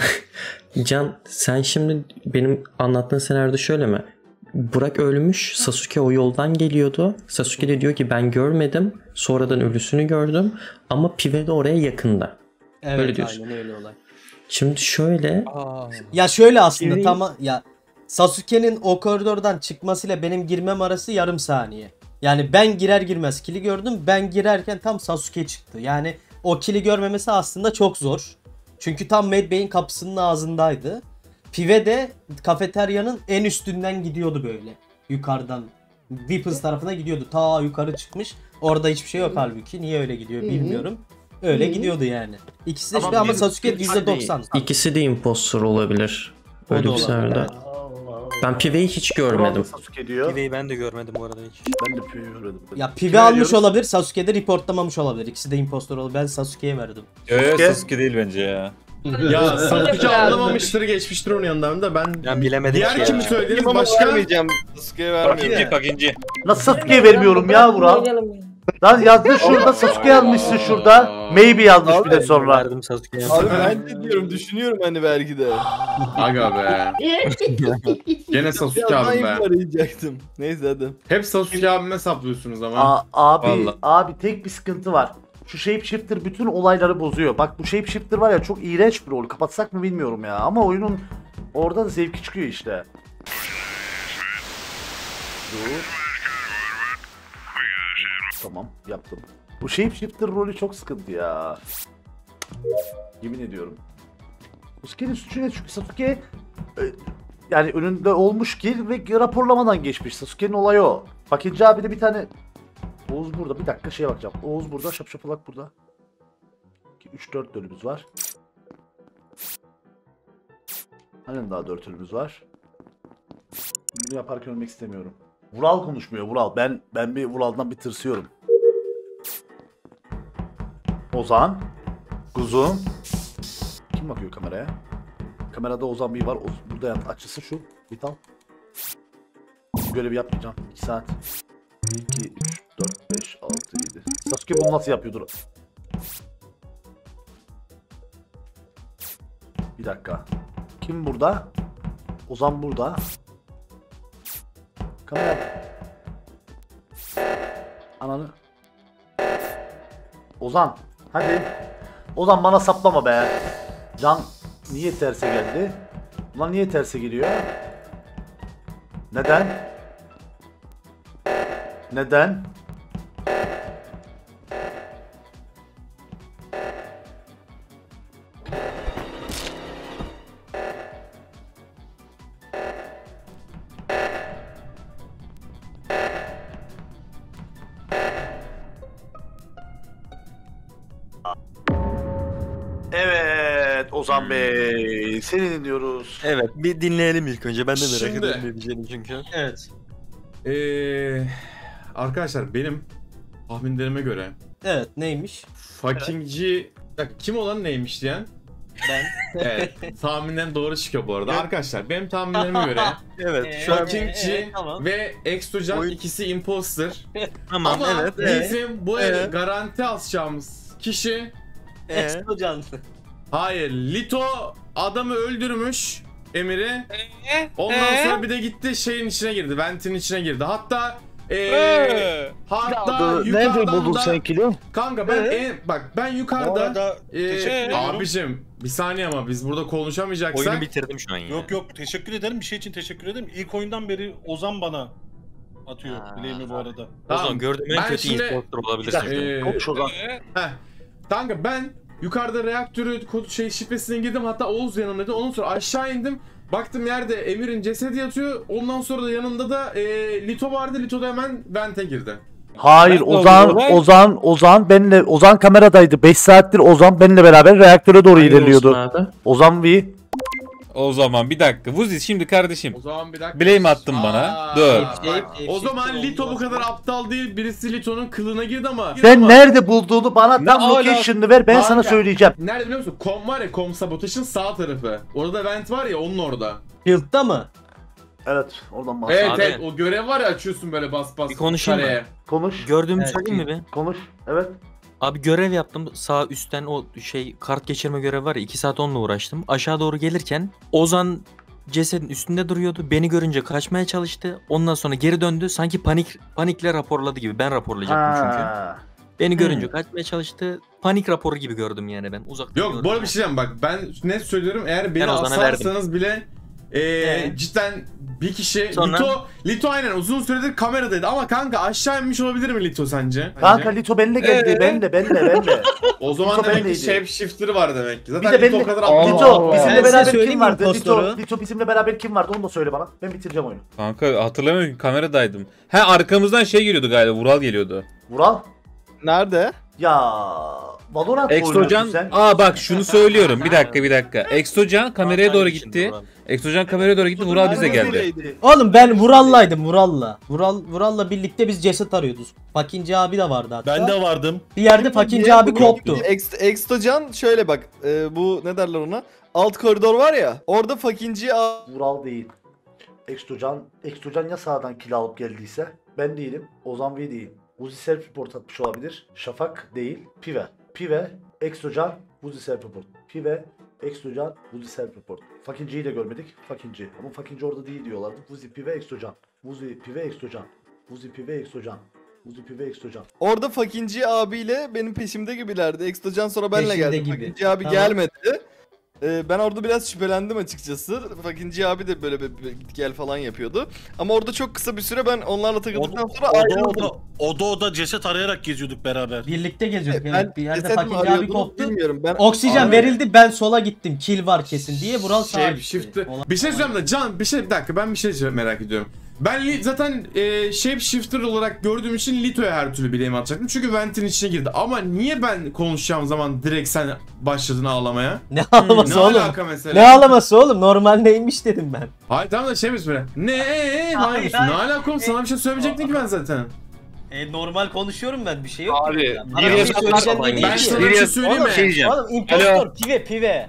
Can sen şimdi benim anlattığın senaryoda şöyle mi? Burak ölmüş. Sasuke o yoldan geliyordu. Sasuke de diyor ki ben görmedim. Sonradan ölüsünü gördüm. Ama Pive de oraya yakında. Evet Öyle diyorsun. aynen öyle olay. Şimdi şöyle. Ya şöyle aslında Pive'yi- tamam ya Sasuke'nin o koridordan çıkmasıyla benim girmem arası yarım saniye. Yani ben girer girmez kili gördüm. Ben girerken tam Sasuke çıktı. Yani o kili görmemesi aslında çok zor. Çünkü tam Medbay'in kapısının ağzındaydı. Pive de kafeteryanın en üstünden gidiyordu böyle. Yukarıdan. Weapons tarafına gidiyordu. Ta yukarı çıkmış. Orada hiçbir şey yok halbuki. Niye öyle gidiyor bilmiyorum. Öyle Hı. gidiyordu yani. İkisi de Tamam, şüphe ama bir- Sasuke bir- yüzde doksan. İkisi de impostor olabilir. O Öyle da bir olabilir, senaryoda. evet. Ben Pive'yi hiç görmedim. Sasuke diyor. Pive'yi ben de görmedim bu arada hiç. Ben de Pive'yi görmedim. Ya Pive Kime almış veriyoruz? olabilir, Sasuke de reportlamamış olabilir. İkisi de impostor olabilir. Ben Sasuke'ye verdim. Yo, yo, Sasuke? Sasuke değil bence ya. Ya Sasuke anlamamıştır, geçmiştir onun yanından da ben... Ya bilemedim Diğer ki kimi ya. söylediniz Ama başka? vermeyeceğim. Sasuke'ye vermiyorum. Fakinci, Fakinci. Nasıl Sasuke'ye vermiyorum ya Vural? Oynayalım ya. Lan yazdın şurada Sasuke yazmışsın şurada. Maybe yazmış bir de sonra. Verdim Sasuke'ye. Abi ben de diyorum, düşünüyorum hani belki de. Aga be. Gene Sasuke Biraz daha abi be. arayacaktım. Neyse hadi. Hep Sasuke abime saplıyorsunuz ama. Aa, abi Vallahi. abi tek bir sıkıntı var. Şu shapeshifter bütün olayları bozuyor. Bak bu shapeshifter var ya, çok iğrenç bir rol. Kapatsak mı bilmiyorum ya. Ama oyunun orada da zevki çıkıyor işte. Dur. Tamam yaptım. Bu shapeshifter rolü çok sıkıntı ya. Yemin ediyorum. Sasuke'nin suçu ne? Çünkü Sasuke e, yani önünde olmuş ki ve raporlamadan geçmiş. Sasuke'nin olayı o. Fakinci abi de bir tane Oğuz burada. Bir dakika şeye bakacağım. Oğuz burada. Şapşapalak burada. üç dört ölümüz var. Halen daha dört ölümüz var. Bunu yaparken ölmek istemiyorum. Vural konuşmuyor. Vural. Ben ben bir Vural'dan bir tırsıyorum. Ozan. Kuzum. Kim bakıyor kameraya? Kamerada Ozan bir var. Oz, burada yat. Açısı şu. Vital. Görevi yapmayacağım. iki saat. iki, üç, dört, beş, altı, yedi. Sasuke bunu nasıl yapıyordur? Bir dakika. Kim burada? Ozan burada. Kamera. Ananı. Ozan. Hadi. Ozan bana saplama be. Can niye terse geldi? Ulan niye terse geliyor? Neden? Neden? Evet Ozan Bey, seni dinliyoruz. Evet, bir dinleyelim ilk önce. Ben de merak Şimdi- ediyorum ne diyeceğini çünkü. Evet. Ee, arkadaşlar benim tahminlerime göre Evet neymiş? fuckingci... Bir dakika, kim olan neymiş diyen? Ben. Evet, tahminden doğru çıkıyor bu arada. Arkadaşlar benim tahminlerime göre Evet, şu an fuckingci Ee, tamam. ve Exocan Oyun- ikisi imposter. tamam Ama evet. bizim bu Evet. eli garanti asacağımız kişi... Ee, Exo can. Hayır, Lito adamı öldürmüş Emir'i. Ondan sonra bir de gitti şeyin içine girdi, ventin içine girdi. Hatta eee hatta yukarıdan da kilo? kanka ben en, bak ben Bu yukarıda arada eee, teşekkür ediyorum. abicim bir saniye ama biz burada konuşamayacaksak oyunu bitirdim şu an ya. Yok yok teşekkür ederim. Bir şey için teşekkür ederim. İlk oyundan beri Ozan bana atıyor Ha. bileğimi bu arada. O Tamam, zaman gördüğüm en ben kötü şimdi- impostor olabilirsin. eee, Konuş Ozan. heh, kanka ben yukarıda reaktörü kod şey şifresine girdim, hatta Oğuz yanımdaydı. Ondan sonra aşağı indim. Baktım yerde Emir'in cesedi yatıyor. Ondan sonra da yanında da eee Lito vardı. Lito da hemen vente girdi. Hayır Ben- Ozan, Ben- Ozan, Ozan benle Ozan kameradaydı. beş saattir Ozan benimle beraber reaktöre doğru Hayırlı ilerliyordu. olsun abi. Ozan V. O zaman bir dakika. Vuzi şimdi kardeşim. O zaman bir dakika. Blame attın bana. Aa, Dur. bak, O zaman Lito bu kadar aptal değil. Birisi Lito'nun kılına girdi ama. Sen Ama- nerede bulduğunu bana Ne tam ala- location'ını ver, ben sana Kanka, söyleyeceğim. Nerede biliyor musun? Kom var ya, Kom Sabotaj'ın sağ tarafı. Orada vent var ya, onun orada. Guild'da mı? Evet, oradan bahset. Evet Abi- evet, o görev var ya, açıyorsun böyle bas bas. Bir konuşayım mı? kareye. Konuş, Gördüğümü Evet, söyleyeyim mi bir? konuş. Evet. Abi görev yaptım. Sağ üstten o şey kart geçirme görevi var ya, iki saat onunla uğraştım. Aşağı doğru gelirken Ozan cesedin üstünde duruyordu. Beni görünce kaçmaya çalıştı. Ondan sonra geri döndü. Sanki panik panikle raporladı gibi. Ben raporlayacaktım çünkü. Ha. Beni görünce kaçmaya çalıştı. Panik raporu gibi gördüm yani ben. Uzaktan Yok gördüm. bu arada bir şey diyeceğim bak, ben net söylüyorum, eğer beni Ben Ozan'a asarsanız bile ee, Ee? cidden bir kişi Sonra? Lito Lito aynen uzun süredir kameradaydı ama kanka aşağı inmiş olabilir mi Lito sence? Kanka Bence. Lito benimle geldi, Ee? benimle, benimle, benimle. O zaman Lito demek ki bendeydi. shapeshifter'ı var demek ki. Bir Zaten de Lito benimle, o kadar Lito, aptal. Ben bizimle size beraber kim söyleyeyim vardı? Lito, impostoru. Lito bizimle beraber kim vardı? Onu da söyle bana. Ben bitireceğim oyunu. Kanka hatırlamıyorum ki, kameradaydım. He, arkamızdan şey geliyordu galiba. Vural geliyordu. Vural. Nerede? Ya Valorant mı Exocan. oynuyorsun sen? Aa bak şunu söylüyorum. Bir dakika bir dakika. Exocan kameraya doğru Hastanın gitti. içinde Exocan kameraya doğru gitti. Vural bize geldi. Oğlum ben Vural'laydım Vural'la. Vural Vural'la birlikte biz ceset arıyorduk. Fakinci abi de vardı hatta. Ben de vardım. Bir yerde Fakinci abi koptu. Ex, Extocan şöyle bak. e, bu ne derler ona? Alt koridor var ya. Orada fakinci a- Vural değil. Exocan, Exocan ya sağdan kill alıp geldiyse ben değilim. Ozan V değil. Uzi self report atmış olabilir. Şafak değil. Pive. Pive, Exocan, Uzi self report. Pive, Exocan, Uzi self report. Fakinci'yi de görmedik. Fakinci. Ama Fakinci orada değil diyorlardı. Uzi, Pive, Exocan. Uzi, Pive, Exocan. Uzi, Pive, Exocan. Uzi, Pive, Exocan. Orada fakinci abiyle benim peşimde gibilerdi. Extocan sonra benle Peşinde geldi. gibi. Fakinci abi Tamam. gelmedi. Ee, ben orada biraz şüphelendim açıkçası. Fakinci abi de böyle bir, bir git gel falan yapıyordu. Ama orada çok kısa bir süre ben onlarla takıldıktan sonra Oda ayrıldım. oda, oda oda ceset arayarak geziyorduk beraber. Birlikte geziyorduk. Ben Evet. Bir yerde cesedimi Fakinci abi arıyordum, koptu. bilmiyorum. Ben Oksijen Abi- verildi, ben sola gittim. Kill var kesin diye Vural sağa Şey, gitti. shift'ı. Olan- Bir şey söyleyeyim de Can, bir şey bir dakika, ben bir şey merak ediyorum. Ben li- zaten e, shapeshifter olarak gördüğüm için Lito'ya her türlü bileğimi atacaktım. Çünkü Vent'in içine girdi. Ama niye ben konuşacağım zaman direkt sen başladın ağlamaya? Ne ağlaması Ne oğlum? alaka mesela? Ne ağlaması oğlum? Normal neymiş dedim ben. Hayır tamam da şey mi böyle? Ne ne Hayır, ne alaka oğlum, sana bir şey söyleyecektim ki ben zaten. E, normal konuşuyorum ben, bir şey yok. Abi, ki. Bana bir bir yazan şey var, söyleyeceğim ben dediğim Ben ki. sana Bir bir şey yaz- söyleyeyim Oğlum, mi? şey diyeceğim. Oğlum impostor pive pive.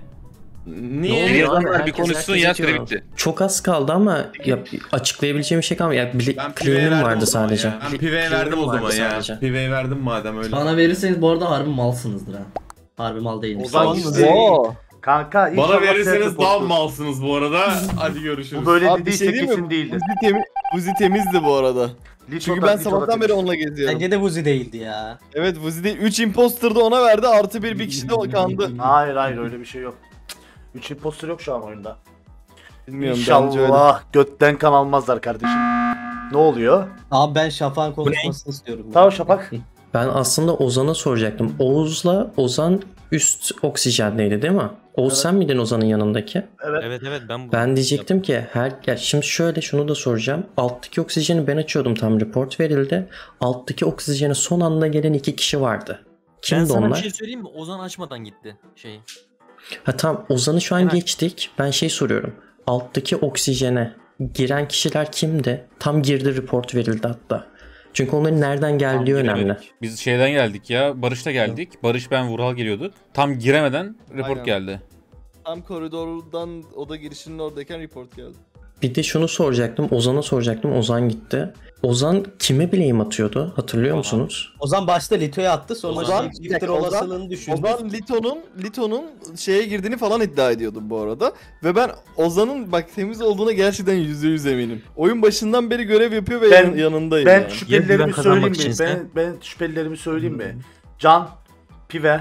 Niye? Bir yazan var, bir Herkes- konuşsun herkes ya, atıyor. süre bitti. Çok az kaldı ama ya, açıklayabileceğim bir şey kalmadı. Ya, bile, Ben Pive'ye claim'im verdim vardı o zaman sadece. ya. Ben Pive'ye Claim'im verdim o zaman vardı ya. sadece. Pive'ye verdim madem öyle. Bana verirseniz bu arada harbi malsınızdır ha. Harbi mal değilmiş. Ozan Tamam mı? gitti. Oo. Kanka Bana inşallah verirseniz self daha report'tur. malsınız bu arada. Hadi görüşürüz. Bu böyle Abi bir dediyse şey diyeyim kesin mi? değildir. Vuzi, temi Vuzi temizdi bu arada. Lito'da- Çünkü ben Lito'da sabahtan beri temiz. onunla geziyorum. Bence de Vuzi değildi ya. Evet Vuzi değil. üç imposter da ona verdi. Artı bir bir kişi de o kandı. Hayır hayır öyle bir şey yok. üç imposter yok şu an oyunda. Bilmiyorum bence öyle. İnşallah götten kan almazlar kardeşim. Ne oluyor? Abi ben Şafak'ın konuşmasını istiyorum. Tamam Şafak. Ben aslında Ozan'a soracaktım. Oğuz'la Ozan üst oksijendeydi değil mi? Oğuz Evet. sen miydin Ozan'ın yanındaki? Evet. Evet evet ben bu. Ben diyecektim ki her ya şimdi şöyle şunu da soracağım. Alttaki oksijeni ben açıyordum, tam report verildi. Alttaki oksijeni son anda gelen iki kişi vardı. Ben Kimdi sana onlar? bir şey söyleyeyim mi? Ozan açmadan gitti şeyi. Ha tamam, Ozan'ı şu an Evet. geçtik. Ben şey soruyorum. Alttaki oksijene giren kişiler kimdi? Tam girdi, report verildi hatta. Çünkü onların nereden geldiği Tam önemli. giremedik. Biz şeyden geldik ya. Barış'ta geldik. Barış ben Vural geliyorduk. Tam giremeden report Aynen. geldi. Tam koridordan oda girişinin oradayken report geldi. Bir de şunu soracaktım. Ozan'a soracaktım. Ozan gitti. Ozan kime blame atıyordu? Hatırlıyor musunuz? Ozan başta Lito'ya attı, sonra Ozan- şey, Twitter olasılığını düşündü. Ozan Lito'nun Lito'nun şeye girdiğini falan iddia ediyordu bu arada. Ve ben Ozan'ın bak temiz olduğuna gerçekten yüzde yüz eminim. Oyun başından beri görev yapıyor ve Ben- yan- yanındayım. Ben yani. şüphelilerimi Ya güven kazanmak söyleyeyim mi? içinse? Ben, ben şüphelilerimi söyleyeyim mi? Can, Pive.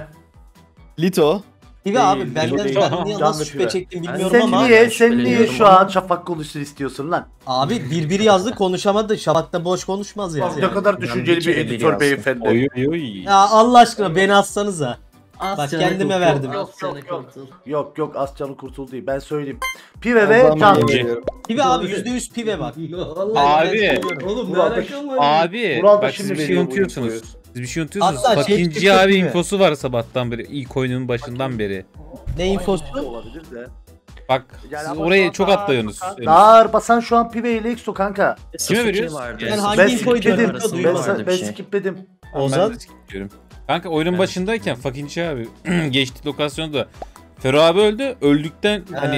Lito. Pive abi Değil, benden değil. ben niye Can nasıl ve şüphe Pive. çektim bilmiyorum Sen ama. niye, ben sen niye şüpheleniyorum şu ama- an Şafak konuşsun istiyorsun lan? Abi birbiri yazdı konuşamadı. Şafak da boş konuşmaz ya. Bak ne kadar düşünceli bir kere biri editör yazdım. beyefendi. Oy oy oy. Ya Allah aşkına beni atsanıza. Bak Asya'na kendime kurtul, verdim. Asya'na kurtul. Yok yok Ascan'ı kurtul değil. Ben söyleyeyim. Pive ve Ozan Can. Bey'e veriyorum. Pive abi yüzde yüz pive bak. Vallahi Abi. ben söylüyorum. Oğlum ne Vural da- alakam var? Abi Vural da bak şimdi siz bir şey veriyor bu unutuyorsunuz. infoyu. Siz bir şey unutuyorsunuz. Hatta şey Fakinci çıktı abi mi? infosu var sabahtan beri. İlk oyunun başından beri. Ne infosu? Olabilir de. Bak Yani siz ama şu orayı an çok daha- atlıyorsunuz. Daha ağır basan şu an Pive ile Exo kanka. Kime veriyoruz? Ben hangi Ben infoyu skipledim. diyorum? arasında Ben, vardı ben, bir ben şey. skipledim. Ozan? Ben de diyorum. Kanka oyunun başındayken Fakinci abi geçtik lokasyonda. Fero abi öldü. Öldükten hani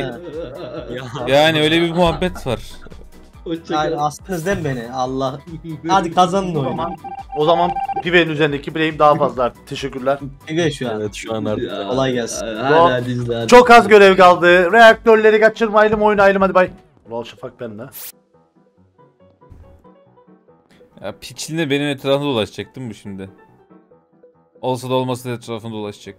yani öyle bir muhabbet var. Yani astınız değil mi beni? Allah. Hadi kazanın O oyunu. zaman, o zaman Pive'nin üzerindeki blame daha fazla arttı. Teşekkürler. Pive şu an. Evet şu an artık. Kolay gelsin. Hadi hadi izle hadi. Çok az görev kaldı. Reaktörleri kaçırmayalım, oynayalım hadi bay. Ulan Şafak ben de. Ya piçliğinde benim etrafımda dolaşacak değil mi bu şimdi? Olsa da olmasa da etrafında dolaşacak.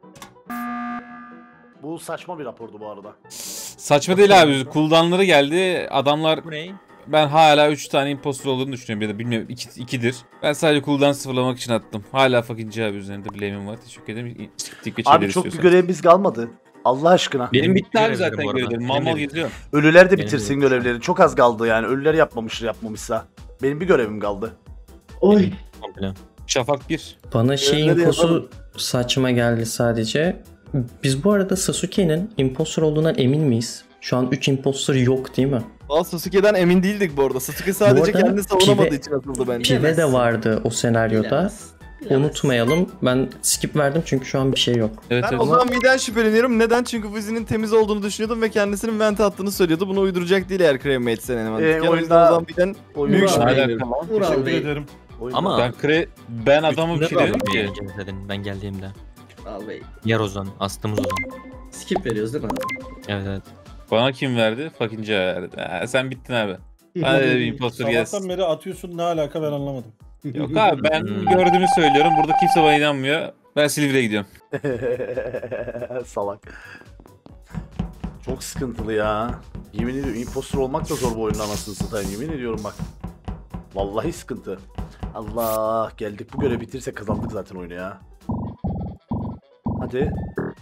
Bu saçma bir rapordu bu arada. Saçma değil abi. Cooldown'ları geldi. Adamlar Bu ne? ben hala üç tane imposter olduğunu düşünüyorum ya da bilmiyorum iki, ikidir. Ben sadece cooldown sıfırlamak için attım. Hala Fakinci abi üzerinde blame'im var. Teşekkür ederim. Skip Abi çok bir görevimiz kalmadı. Allah aşkına. Benim bitti abi Görevlerim zaten bu arada. görevlerim. Benim Mal mal de bitti. geziyorum. Ölüler de Benim bitirsin de- görevleri. Çok az kaldı yani. Ölüler yapmamış yapmamışsa. Benim bir görevim kaldı. Oy. Komple. Şafak bir. Bana şey Görevleri infosu yapalım. saçma geldi sadece. Biz bu arada Sasuke'nin impostor olduğundan emin miyiz? Şu an üç impostor yok değil mi? Valla Sasuke'den emin değildik bu arada. Sasuke sadece arada kendini savunamadığı Pive- için atıldı bence. Pive de vardı o senaryoda. Bilemez. Bilemez. Unutmayalım. Ben skip verdim çünkü şu an bir şey yok. Evet Ben evet. o zaman V'den şüpheleniyorum. Neden? Çünkü Vuzi'nin temiz olduğunu düşünüyordum ve kendisinin vent attığını söylüyordu. Bunu uyduracak değil eğer Cremate'sen eleman. Ee, Yani o oyunda- yüzden o zaman V'den büyük Vural Bey. şüpheleniyorum. Vural Teşekkür Bey. ederim. Oyunda- Ama Ben kre ben adamı bir Üstünde şey dedim kaldım ki. yani cesedin ben geldiğimde. Vural Bey. Yer Ozan. Astığımız Ozan. Skip veriyoruz değil mi? Evet evet. Bana kim verdi? Fakinci verdi. Ha, sen bittin abi. Hadi bir imposter gelsin. Sabahtan beri atıyorsun, ne alaka ben anlamadım. Yok abi ben Hmm. gördüğümü söylüyorum. Burada kimse bana inanmıyor. Ben Silivri'ye gidiyorum. Salak. Çok sıkıntılı ya. Yemin ediyorum imposter olmak da zor bu oyunun anasını satayım. Yemin ediyorum bak. Vallahi sıkıntı. Allah geldik bu görevi bitirse kazandık zaten oyunu ya. Hadi.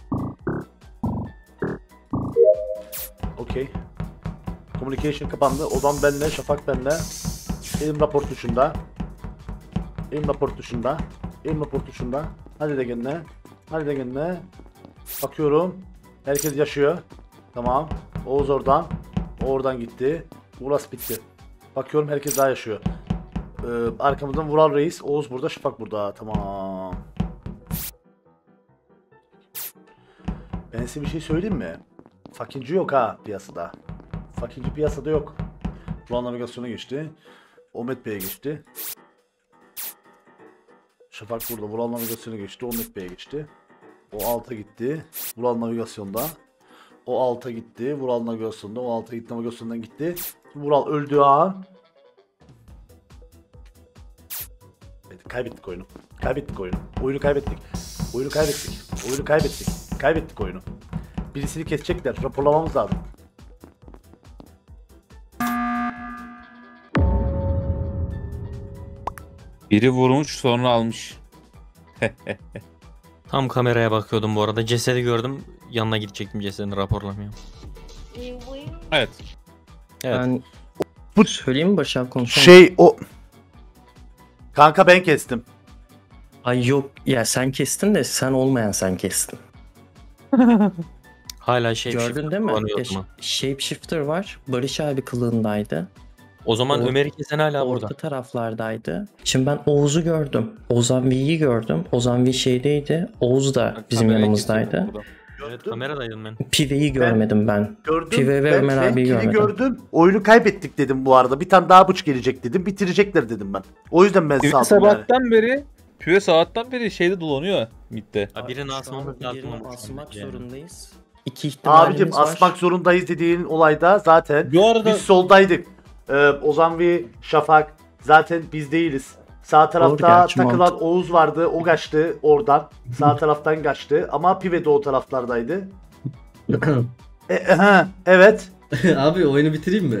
Okey. Communication kapandı. Odam benle, Şafak benle. Elim rapor tuşunda. Elim rapor tuşunda. Elim rapor tuşunda. Hadi de kendine. Hadi de kendine. Bakıyorum. Herkes yaşıyor. Tamam. Oğuz oradan. O oradan gitti. Uras bitti. Bakıyorum herkes daha yaşıyor. Ee, arkamızdan Vural Reis. Oğuz burada. Şafak burada. Tamam. Ben size bir şey söyleyeyim mi? Fakinci yok ha piyasada. Fakinci piyasada yok. Vural navigasyona geçti. Omet Bey'e geçti. Şafak burada. Vural navigasyona geçti. Omet Bey'e geçti. O alta gitti. Vural navigasyonda. O alta gitti. Vural navigasyonda. O alta gitti. Navigasyondan gitti. Vural öldüğü an. Evet, kaybettik oyunu. Kaybettik oyunu. Oyunu kaybettik. Oyunu kaybettik. Oyunu kaybettik. Kaybettik oyunu. Birisini kesecekler. Raporlamamız lazım. Biri vurmuş sonra almış. Tam kameraya bakıyordum bu arada. Cesedi gördüm. Yanına gidecektim cesedini raporlamaya. Evet. Evet. Ben söyleyeyim mi Barış abi konuşalım? Şey o... Kanka ben kestim. Ay yok ya sen kestin de sen olmayan sen kestin. Hala şey Gördün değil mi? Ya, Shapeshifter var. Barış abi kılığındaydı. O zaman O- Ömer'i kesen hala Orta burada. taraflardaydı. Şimdi ben Oğuz'u gördüm. Ozan V'yi gördüm. Ozan V şeydeydi. Oğuz da bizim Kamerayı yanımızdaydı. kesiyorum burada. Evet, kameradaydım ben. Pive'yi görmedim ben. Gördüm. Pive ve ben Ömer abiyi Franklin'i görmedim. gördüm. Oyunu kaybettik dedim bu arada. Bir tane daha bıç gelecek dedim. Bitirecekler dedim ben. O yüzden ben Pive saldım yani. sabahtan beri Pive sabahtan beri şeyde dolanıyor midde. Ha, birini Şu asmamız an lazım. birini ama asmak yani. zorundayız. İki ihtimalimiz Abicim var. asmak zorundayız dediğin olayda zaten Bu arada- biz soldaydık. Ee, Ozan ve Şafak zaten biz değiliz. Sağ tarafta gerçi, takılan mantıklı. Oğuz vardı. O kaçtı oradan. Sağ taraftan kaçtı. Ama Pive de o taraflardaydı. e, aha, evet. Abi oyunu bitireyim mi?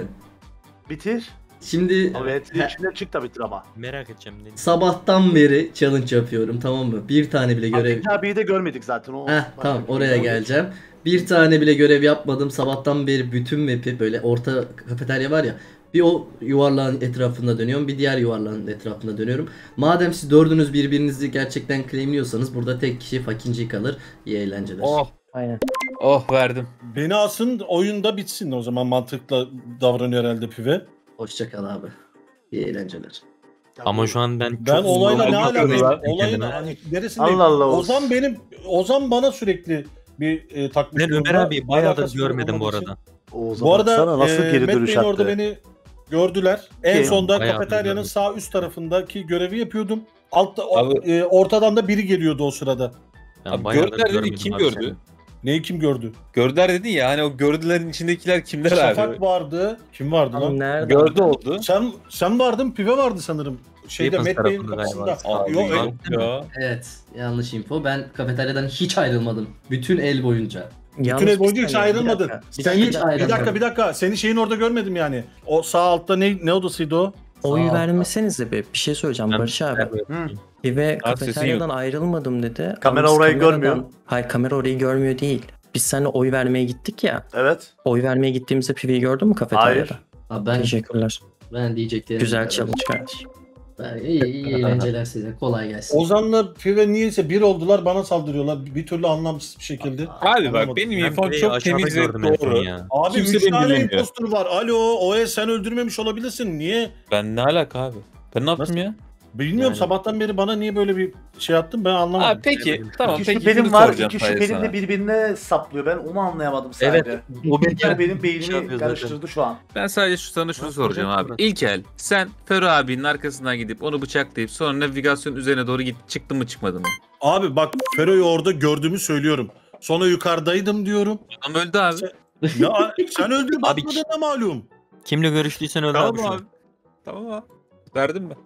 Bitir. Şimdi Evet. İçinden çık da bitir ama. Merak edeceğim. Ne? sabahtan beri challenge yapıyorum, tamam mı? Bir tane bile görev... Hakkı abiyi de görmedik zaten. O Heh, tamam oraya geleceğim. Bir tane bile görev yapmadım. Sabahtan beri bütün map'i böyle orta kafeterya var ya. Bir o yuvarlağın etrafında dönüyorum. Bir diğer yuvarlağın etrafında dönüyorum. Madem siz dördünüz birbirinizi gerçekten claimliyorsanız burada tek kişi Fakinci kalır. İyi eğlenceler. Oh. Aynen. Oh verdim. Beni asın oyunda bitsin o zaman mantıklı davranıyor herhalde Pive. Hoşça kal abi. İyi eğlenceler. Ama şu an ben Ben çok olayla ne zorlandım. alakası? Olayın Kendime. hani neresindeyim? Allah Allah olsun. Ozan benim Ozan bana sürekli bir e, takmış. Ben Ömer durumda. abi bayağıdır Alakası yok görmedim bu olmadığı için. arada. Oğuz'a Bu arada baksana nasıl e, geri Matt dönüş Bey'in orada attı. beni gördüler. En Kim? sonda Bayağı kafeteryanın gördüm. sağ üst tarafındaki görevi yapıyordum. Altta o- Abi- e, ortadan da biri geliyordu o sırada. Ben Abi bayağıdır gördüler dedi, görmedim kim abi gördü? seni. Neyi kim gördü? Gördüler dedin ya hani o gördülerin içindekiler kimler Şafak abi? vardı. Kim vardı Abi lan? nerede? Gördü oldu. Sen sen vardın, Pive vardı sanırım. Şeyde Weapons Matt Bey'in tarafında kapısında. galiba. Abi, Yok, yok e, ya. Evet, yanlış info. Ben kafeteryadan hiç ayrılmadım. Bütün el boyunca. bütün el boyunca hiç ayrılmadın. Sen Hiç hiç, bir ayrılmadım. dakika bir dakika. Seni şeyin orada görmedim yani. O sağ altta ne ne odasıydı o? Oy Sağ ol. vermesenize be. Bir şey söyleyeceğim Ben- Barış abi. Hı. Pive Abi sesin kafeteryadan ayrılmadım dedi. Kamera Ama biz orayı kameradan- görmüyor. Hayır kamera orayı görmüyor değil. Biz seninle oy vermeye gittik ya. Evet. Oy vermeye gittiğimizde Pive'yi gördün mü kafeteryada? Hayır. Abi ben Teşekkürler. ben diyeceklerim. Güzel kadar. challenge kardeşim. Ben, iyi, iyi eğlenceler size. Kolay gelsin. Ozan'la Pive niyeyse bir oldular bana saldırıyorlar. Bir, bir türlü anlamsız bir şekilde. Abi bak Anlamadım. benim Ben infom Pive'yi çok aşağıda temiz ve gördüm en son doğru. ya. Abi Kimse üç beni tane dinlemiyor. impostor var. Alo, Oe sen öldürmemiş olabilirsin. Niye? Ben ne alaka abi? Ben ne yaptım Nasıl? ya? Bilmiyorum Yani- sabahtan beri bana niye böyle bir şey attın ben anlamadım. Abi peki tamam İki peki şüphelim şunu var. soracağım İki sadece şüphelim sana. de birbirine saplıyor. Ben onu anlayamadım sadece. Evet. O benim, Yani benim Şey beynimi yapıyor karıştırdı zaten. şu an. Ben sadece şu sana şunu Nasıl soracağım olacak abi. ki? İlk el sen Fero abinin arkasından gidip onu bıçaklayıp sonra navigasyon üzerine doğru git çıktın mı çıkmadın mı? Abi bak Fero'yu orada gördüğümü söylüyorum. Sonra yukarıdaydım diyorum. Adam öldü abi. Ya sen öldür Abi- bakmadın ne malum. Kimle görüştüysen öyle Tamam abi. şu an. abi. Tamam abi. Verdim mi?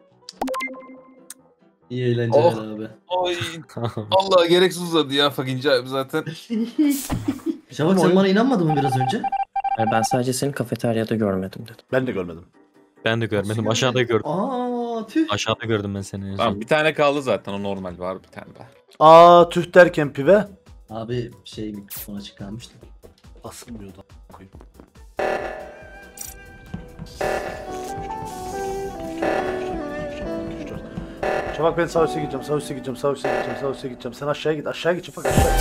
İyi eğlenceler Oh. abi. Ay. Allah gereksiz uzadı ya Fakinci abi zaten. Şafak sen bana inanmadın mı biraz önce? Yani ben sadece seni kafeteryada görmedim dedim. Ben de görmedim. Ben de görmedim. Aşağıda gördüm. Aa tüh. Aşağıda gördüm ben seni. en son. Tamam bir tane kaldı zaten o normal var bir tane daha. Aa tüh derken Pive. Abi şey mikrofon açık kalmıştı. Basılmıyordu. Koyayım. Şafak ben sağ üste gideceğim, sağ üste gideceğim, sağ üste gideceğim, sağ üste gideceğim. Sen aşağıya git, aşağıya git Şafak aşağıya.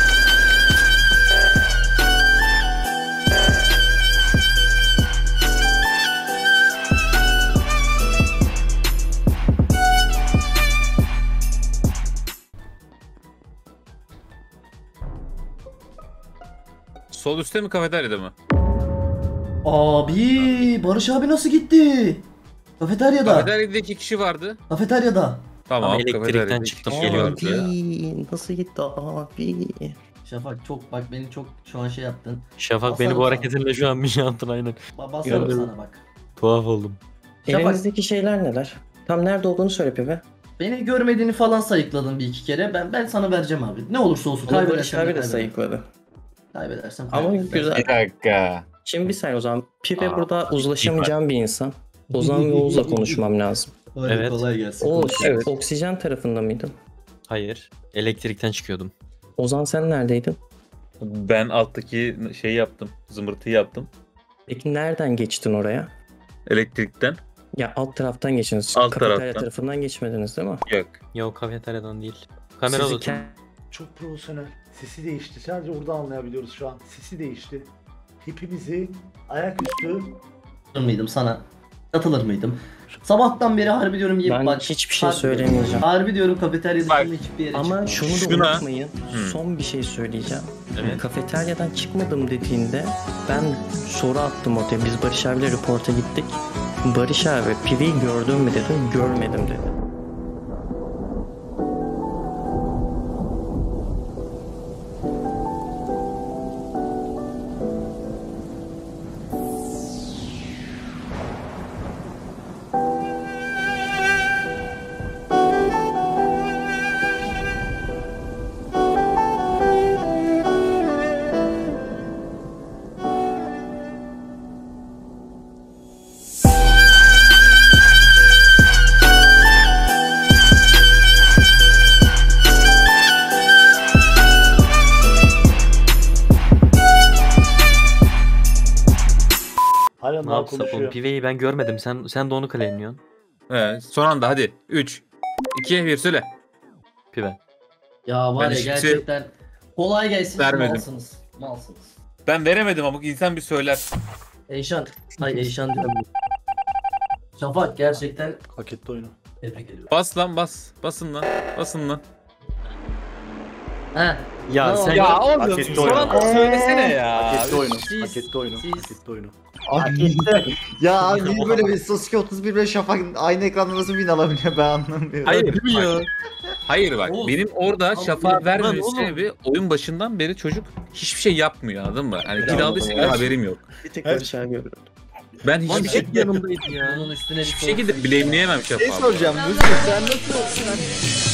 Sol üstte mi kafeteryada mı? Abi Barış abi nasıl gitti? Kafeteryada. Kafeteryada iki kişi vardı. Kafeteryada. Tamam. Ama elektrikten kafeterya. çıktım, Aa, geliyorum. Abi nasıl gitti abi? Şafak çok bak beni çok şu an şey yaptın. Şafak beni Basarım bu sana. hareketinle şu an bir şey yaptın aynen. Ba- Basarım Gördüm. sana bak. Tuhaf oldum. Şafak Elinizdeki şeyler neler? Tam nerede olduğunu söyle Pive. beni görmediğini falan sayıkladın bir iki kere. Ben ben sana vereceğim abi. Ne olursa olsun Barış kaybedersem de abi de kaybederim. sayıkladı. Kaybedersem Ama kaybederim. güzel. Bir dakika. Şimdi bir saniye o zaman. Pive Aa, burada uzlaşamayacağım bir insan. Ozan ve Oğuz'la konuşmam lazım. Hadi Evet. kolay gelsin. Oğuz, Evet. oksijen tarafında mıydın? Hayır. Elektrikten çıkıyordum. Ozan sen neredeydin? Ben alttaki şeyi yaptım. Zımbırtıyı yaptım. Peki nereden geçtin oraya? Elektrikten. Ya alt taraftan geçtiniz. Alt Kafeterya taraftan. tarafından geçmediniz değil mi? Yok. Yok kafeteryadan değil. Kamera Sizi odası. ke- Çok profesyonel. Sesi değişti. Sadece orada anlayabiliyoruz şu an. Sesi değişti. Hepimizi ayaküstü Katılır mıydım sana? Katılır mıydım? Sabahtan beri harbi diyorum yiyip Ben bak. hiçbir şey harbi- söylemeyeceğim. Harbi diyorum kafeterya dışında hiçbir yere Ama çıkmadım. şunu da Şuna- unutmayın. Hı. Son bir şey söyleyeceğim. Evet. Kafeteryadan çıkmadım dediğinde ben soru attım ortaya. Biz Barış abiyle reporta gittik. Barış abi Pive'yi gördün mü dedim. Görmedim dedi. hala Ne daha yapsak oğlum? konuşuyor. Piveyi ben görmedim. Sen sen de onu claimliyorsun. He, son anda hadi. üç, iki, bir söyle. Pive. Ya var Ben ya hiçbir şey gerçekten kolay gelsin vermedim. malsınız. Malsınız. Ben veremedim ama insan bir söyler. Eyşan. Ay Eyşan diyorum. Şafak gerçekten Hak etti oyunu. tebrik ediyorum. Bas lan bas. Basın lan. Basın lan. He. Ya Ne sen oldu? Hak oğlum etti oyunu. söylesene ya. Hak etti oyunu. Siz- Hak etti oyunu. siz- Hak etti oyunu. Hak etti. Ya abi niye böyle bir Sasuke otuz bir ve Şafak aynı ekranda nasıl win alabiliyor ben anlamıyorum. Hayır. Bak, hayır bak. Oğuz, benim orada Oğuz, şafağı Oğuz, vermemin oğlum. sebebi oyun başından beri çocuk hiçbir şey yapmıyor anladın mı? Hani kill Bravo. aldıysa bile haberim yok. Bir tek Barış abi gördüm. Ben Lan hiçbir şey hep yanımdaydı ya. Bunun üstüne bir hiçbir şekilde blameleyemem Şey şafağı. soracağım Rüzgar sen nasıl